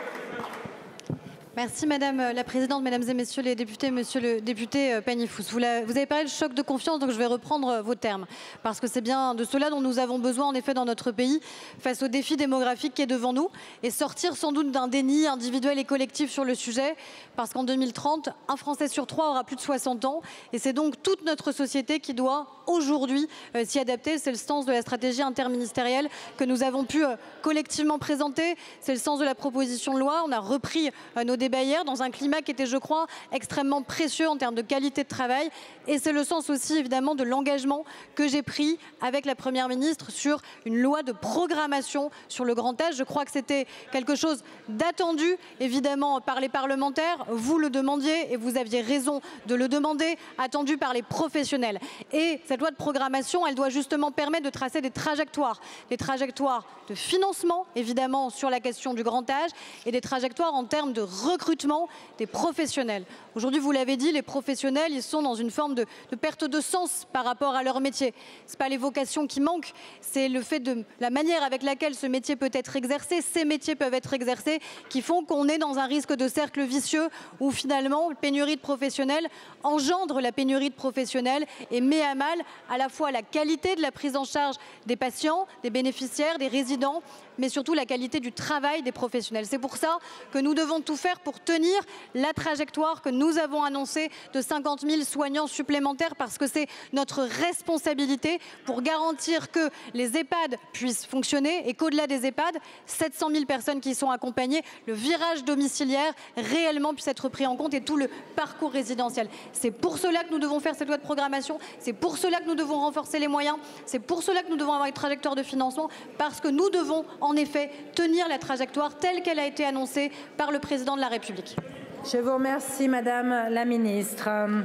Merci Madame la Présidente, Mesdames et Messieurs les députés, Monsieur le député Pagnifous. Vous, vous avez parlé de choc de confiance, donc je vais reprendre vos termes. Parce que c'est bien de cela dont nous avons besoin en effet dans notre pays, face au défi démographique qui est devant nous, et sortir sans doute d'un déni individuel et collectif sur le sujet, parce qu'en deux mille trente, un Français sur trois aura plus de soixante ans, et c'est donc toute notre société qui doit aujourd'hui euh, s'y adapter. C'est le sens de la stratégie interministérielle que nous avons pu euh, collectivement présenter. C'est le sens de la proposition de loi. On a repris euh, nos débats hier dans un climat qui était, je crois, extrêmement précieux en termes de qualité de travail. Et c'est le sens aussi, évidemment, de l'engagement que j'ai pris avec la Première ministre sur une loi de programmation sur le grand âge. Je crois que c'était quelque chose d'attendu, évidemment, par les parlementaires. Vous le demandiez et vous aviez raison de le demander, attendu par les professionnels. Et cette loi de programmation, elle doit justement permettre de tracer des trajectoires, des trajectoires de financement, évidemment, sur la question du grand âge, et des trajectoires en termes de recrutement des professionnels. Aujourd'hui, vous l'avez dit, les professionnels, ils sont dans une forme de, de perte de sens par rapport à leur métier. Ce n'est pas les vocations qui manquent, c'est le fait de la manière avec laquelle ce métier peut être exercé, ces métiers peuvent être exercés, qui font qu'on est dans un risque de cercle vicieux où finalement, la pénurie de professionnels engendre la pénurie de professionnels et met à mal à la fois la qualité de la prise en charge des patients, des bénéficiaires, des résidents, mais surtout la qualité du travail des professionnels. C'est pour ça que nous devons tout faire pour tenir la trajectoire que nous avons annoncée de cinquante mille soignants supplémentaires, parce que c'est notre responsabilité pour garantir que les EHPAD puissent fonctionner et qu'au-delà des EHPAD, sept cent mille personnes qui sont accompagnées, le virage domiciliaire réellement puisse être pris en compte et tout le parcours résidentiel. C'est pour cela que nous devons faire cette loi de programmation, c'est pour cela que nous devons renforcer les moyens, c'est pour cela que nous devons avoir une trajectoire de financement, parce que nous devons en effet tenir la trajectoire telle qu'elle a été annoncée par le président de la République. Je vous remercie, Madame la Ministre.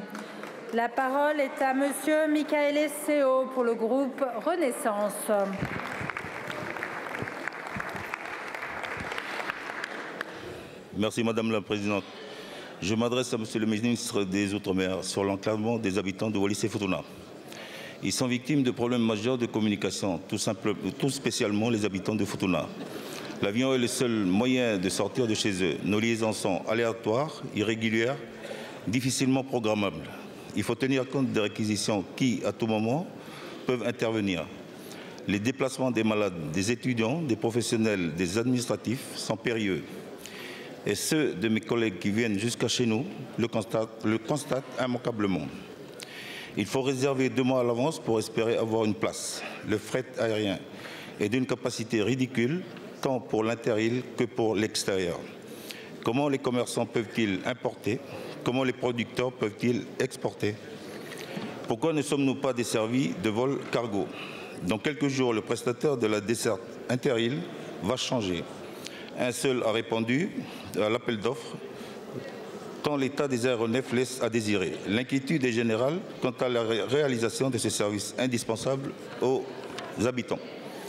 La parole est à Monsieur Michaël Seo pour le groupe Renaissance. Merci Madame la Présidente. Je m'adresse à Monsieur le ministre des Outre-mer sur l'enclavement des habitants de Wallis-et-Futuna. Ils sont victimes de problèmes majeurs de communication, tout, simple, tout spécialement les habitants de Futuna. L'avion est le seul moyen de sortir de chez eux. Nos liaisons sont aléatoires, irrégulières, difficilement programmables. Il faut tenir compte des réquisitions qui, à tout moment, peuvent intervenir. Les déplacements des malades, des étudiants, des professionnels, des administratifs sont périlleux. Et ceux de mes collègues qui viennent jusqu'à chez nous le constatent, le constatent immanquablement. Il faut réserver deux mois à l'avance pour espérer avoir une place. Le fret aérien est d'une capacité ridicule, tant pour l'interile que pour l'extérieur. Comment les commerçants peuvent-ils importer? Comment les producteurs peuvent-ils exporter? Pourquoi ne sommes-nous pas desservis de vols cargo? Dans quelques jours, le prestataire de la desserte interile va changer. Un seul a répondu à l'appel d'offres, tant l'état des aéronefs laisse à désirer. L'inquiétude est générale quant à la ré réalisation de ce service indispensable aux habitants.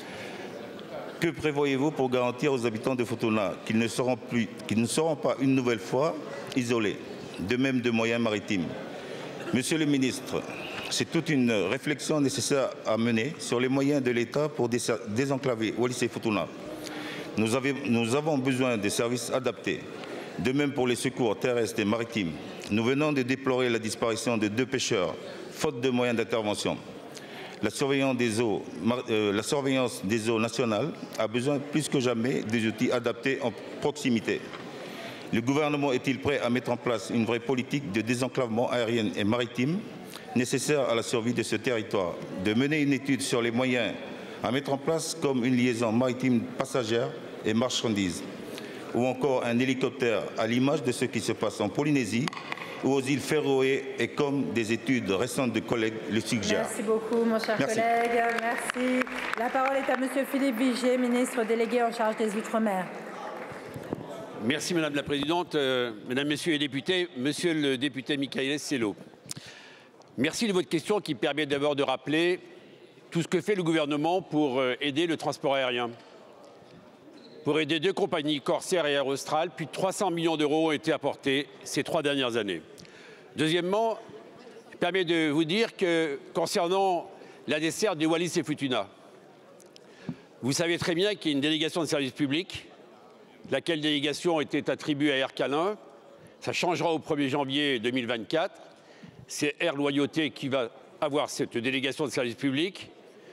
Que prévoyez-vous pour garantir aux habitants de Futuna qu'ils ne seront plus, qu'ils ne seront pas une nouvelle fois isolés, de même de moyens maritimes? Monsieur le ministre, c'est toute une réflexion nécessaire à mener sur les moyens de l'État pour désenclaver Wallis-et-Futuna. Nous, nous avons besoin de services adaptés. De même pour les secours terrestres et maritimes. Nous venons de déplorer la disparition de deux pêcheurs, faute de moyens d'intervention. La surveillance des eaux, euh, la surveillance des eaux nationales a besoin plus que jamais des outils adaptés en proximité. Le gouvernement est-il prêt à mettre en place une vraie politique de désenclavement aérien et maritime nécessaire à la survie de ce territoire, de mener une étude sur les moyens à mettre en place comme une liaison maritime passagère et marchandises, ou encore un hélicoptère à l'image de ce qui se passe en Polynésie ou aux îles Féroé, et comme des études récentes de collègues le suggèrent. Merci beaucoup, mon cher Merci. collègue. Merci. La parole est à Monsieur Philippe Vigier, ministre délégué en charge des Outre-mer. Merci Madame la Présidente, euh, Mesdames, Messieurs les députés, Monsieur le député Michaël Seo. Merci de votre question qui permet d'abord de rappeler tout ce que fait le gouvernement pour euh, aider le transport aérien. Pour aider deux compagnies, Corsair et Air Austral, plus de trois cents millions d'euros ont été apportés ces trois dernières années. Deuxièmement, je permets de vous dire que concernant la desserte du Wallis et Futuna. Vous savez très bien qu'il y a une délégation de service public, laquelle délégation était attribuée à Air Calin. Ça changera au premier janvier deux mille vingt-quatre. C'est Air Loyauté qui va avoir cette délégation de service public.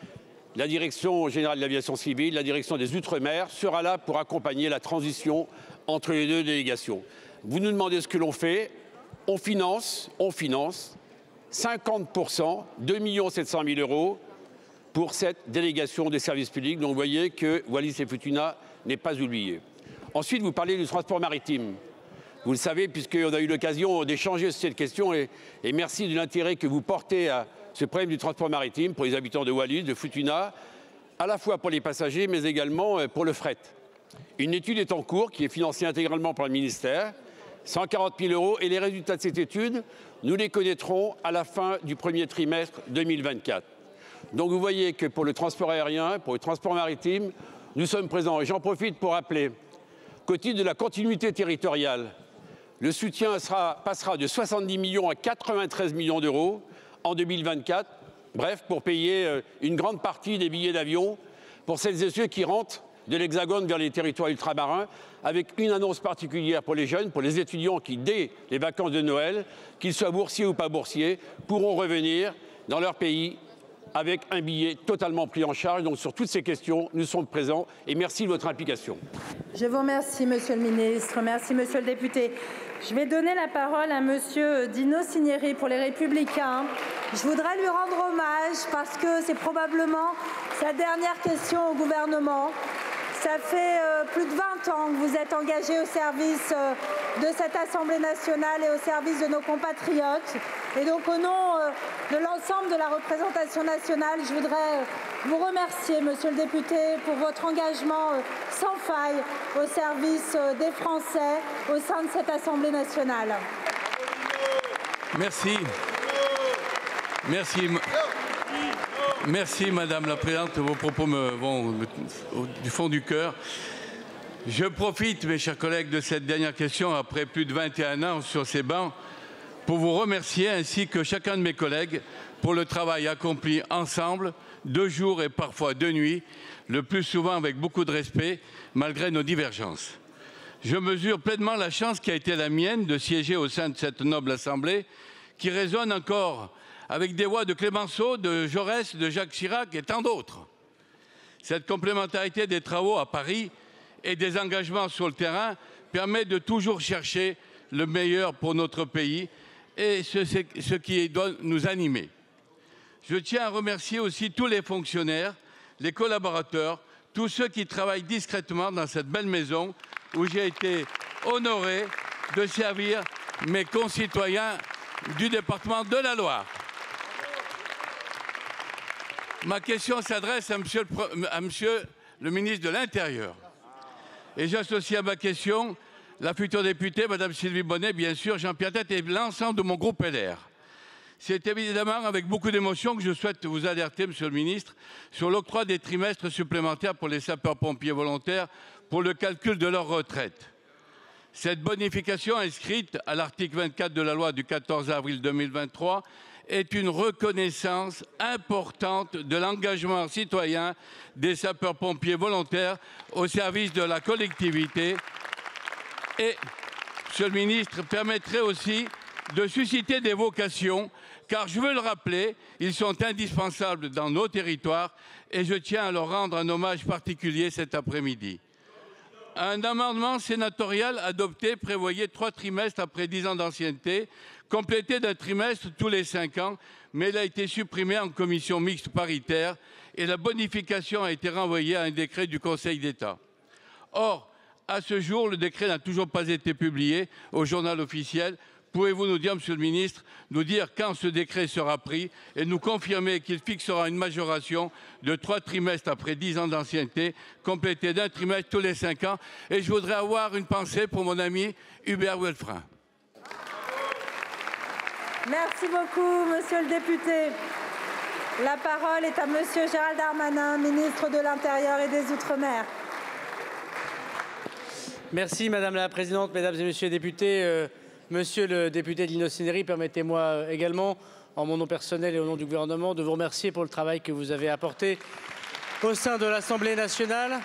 La Direction générale de l'aviation civile, la Direction des Outre-mer sera là pour accompagner la transition entre les deux délégations. Vous nous demandez ce que l'on fait. On finance, on finance cinquante pour cent, deux millions sept cent mille euros pour cette délégation des services publics. Donc vous voyez que Wallis et Futuna n'est pas oublié. Ensuite, vous parlez du transport maritime. Vous le savez, puisqu'on a eu l'occasion d'échanger sur cette question, et, et merci de l'intérêt que vous portez à ce problème du transport maritime pour les habitants de Wallis, de Futuna, à la fois pour les passagers, mais également pour le fret. Une étude est en cours qui est financée intégralement par le ministère, cent quarante mille euros, et les résultats de cette étude, nous les connaîtrons à la fin du premier trimestre deux mille vingt-quatre. Donc vous voyez que pour le transport aérien, pour le transport maritime, nous sommes présents. Et j'en profite pour rappeler qu'au titre de la continuité territoriale, le soutien sera, passera de soixante-dix millions à quatre-vingt-treize millions d'euros en deux mille vingt-quatre. Bref, pour payer une grande partie des billets d'avion pour celles et ceux qui rentrent de l'Hexagone vers les territoires ultramarins, avec une annonce particulière pour les jeunes, pour les étudiants qui, dès les vacances de Noël, qu'ils soient boursiers ou pas boursiers, pourront revenir dans leur pays avec un billet totalement pris en charge. Donc sur toutes ces questions, nous sommes présents et merci de votre implication. Je vous remercie, Monsieur le Ministre. Merci, Monsieur le député. Je vais donner la parole à Monsieur Dino Cinieri pour les Républicains. Je voudrais lui rendre hommage parce que c'est probablement sa dernière question au gouvernement. Ça fait euh, plus de vingt ans que vous êtes engagé au service euh, de cette Assemblée nationale et au service de nos compatriotes. Et donc au nom euh, de l'ensemble de la représentation nationale, je voudrais euh, vous remercier, Monsieur le député, pour votre engagement euh, sans faille au service euh, des Français au sein de cette Assemblée nationale. Merci. Merci. Merci, Madame la Présidente. Vos propos me vont du fond du cœur. Je profite, mes chers collègues, de cette dernière question, après plus de vingt et un ans sur ces bancs, pour vous remercier, ainsi que chacun de mes collègues, pour le travail accompli ensemble, de jour et parfois de nuit, le plus souvent avec beaucoup de respect, malgré nos divergences. Je mesure pleinement la chance qui a été la mienne de siéger au sein de cette noble Assemblée, qui résonne encore avec des voix de Clémenceau, de Jaurès, de Jacques Chirac et tant d'autres. Cette complémentarité des travaux à Paris et des engagements sur le terrain permet de toujours chercher le meilleur pour notre pays et ce, ce qui doit nous animer. Je tiens à remercier aussi tous les fonctionnaires, les collaborateurs, tous ceux qui travaillent discrètement dans cette belle maison où j'ai été honoré de servir mes concitoyens du département de la Loire. Ma question s'adresse à monsieur, le, à monsieur le ministre de l'Intérieur. Et j'associe à ma question la future députée, Madame Sylvie Bonnet, bien sûr, Jean-Pierre Tête et l'ensemble de mon groupe L R. C'est évidemment avec beaucoup d'émotion que je souhaite vous alerter, Monsieur le Ministre, sur l'octroi des trimestres supplémentaires pour les sapeurs-pompiers volontaires pour le calcul de leur retraite. Cette bonification inscrite à l'article vingt-quatre de la loi du quatorze avril deux mille vingt-trois est une reconnaissance importante de l'engagement citoyen des sapeurs-pompiers volontaires au service de la collectivité et, Monsieur le Ministre, permettrait aussi de susciter des vocations, car je veux le rappeler, ils sont indispensables dans nos territoires et je tiens à leur rendre un hommage particulier cet après-midi. Un amendement sénatorial adopté prévoyait trois trimestres après dix ans d'ancienneté, complété d'un trimestre tous les cinq ans, mais il a été supprimé en commission mixte paritaire et la bonification a été renvoyée à un décret du Conseil d'État. Or, à ce jour, le décret n'a toujours pas été publié au journal officiel. Pouvez-vous nous dire, Monsieur le Ministre, nous dire quand ce décret sera pris et nous confirmer qu'il fixera une majoration de trois trimestres après dix ans d'ancienneté, complétée d'un trimestre tous les cinq ans. Et je voudrais avoir une pensée pour mon ami Hubert Welfrin. Merci beaucoup, Monsieur le député. La parole est à Monsieur Gérald Darmanin, ministre de l'Intérieur et des Outre-mer. Merci, Madame la Présidente, Mesdames et Messieurs les députés. Euh... Monsieur le député Dino Cinieri, permettez-moi également en mon nom personnel et au nom du gouvernement, de vous remercier pour le travail que vous avez apporté au sein de l'Assemblée nationale.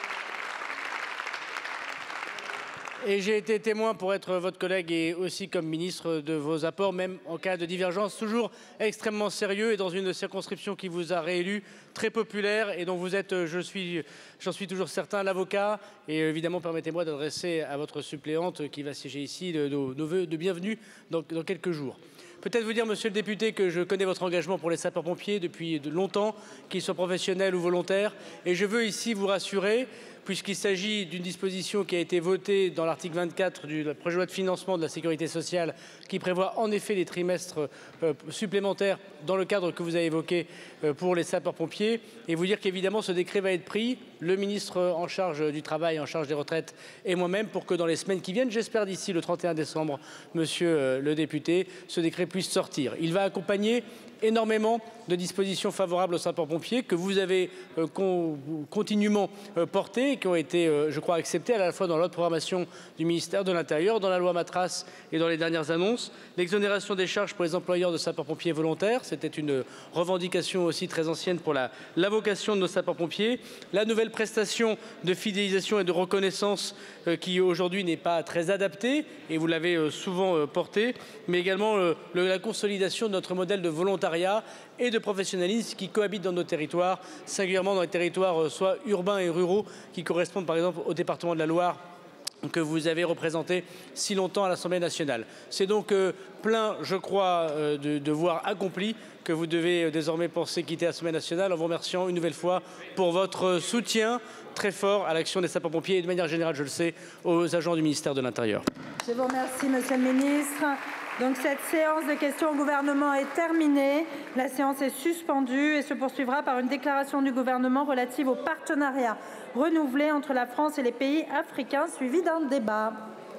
Et j'ai été témoin, pour être votre collègue et aussi comme ministre, de vos apports, même en cas de divergence, toujours extrêmement sérieux et dans une circonscription qui vous a réélu, très populaire et dont vous êtes, je suis, j'en suis toujours certain, l'avocat. Et évidemment, permettez-moi d'adresser à votre suppléante qui va siéger ici nos, nos vœux de bienvenue dans, dans quelques jours. Peut-être vous dire, monsieur le député, que je connais votre engagement pour les sapeurs-pompiers depuis de longtemps, qu'ils soient professionnels ou volontaires. Et je veux ici vous rassurer, puisqu'il s'agit d'une disposition qui a été votée dans l'article vingt-quatre du projet de loi de financement de la sécurité sociale, qui prévoit en effet des trimestres euh, supplémentaires dans le cadre que vous avez évoqué euh, pour les sapeurs-pompiers. Et vous dire qu'évidemment ce décret va être pris, le ministre en charge du travail, en charge des retraites et moi-même, pour que dans les semaines qui viennent, j'espère d'ici le trente et un décembre, monsieur euh, le député, ce décret puisse sortir. Il va accompagner énormément de dispositions favorables aux sapeurs-pompiers que vous avez euh, con, continuellement euh, portées et qui ont été, euh, je crois, acceptées à la fois dans la loi de programmation du ministère de l'Intérieur, dans la loi Matras et dans les dernières annonces. L'exonération des charges pour les employeurs de sapeurs-pompiers volontaires, c'était une revendication aussi très ancienne pour la, la vocation de nos sapeurs-pompiers. La nouvelle prestation de fidélisation et de reconnaissance euh, qui aujourd'hui n'est pas très adaptée, et vous l'avez euh, souvent euh, portée, mais également euh, le, la consolidation de notre modèle de volontariat et de professionnalisme qui cohabitent dans nos territoires, singulièrement dans les territoires euh, soit urbains et ruraux, qui correspondent par exemple au département de la Loire que vous avez représenté si longtemps à l'Assemblée nationale. C'est donc euh, plein, je crois, euh, de devoirs accomplis que vous devez euh, désormais penser quitter l'Assemblée nationale, en vous remerciant une nouvelle fois pour votre soutien très fort à l'action des sapeurs-pompiers et de manière générale, je le sais, aux agents du ministère de l'Intérieur. Je vous remercie, monsieur le ministre. Donc cette séance de questions au gouvernement est terminée. La séance est suspendue et se poursuivra par une déclaration du gouvernement relative au partenariat renouvelé entre la France et les pays africains, suivi d'un débat.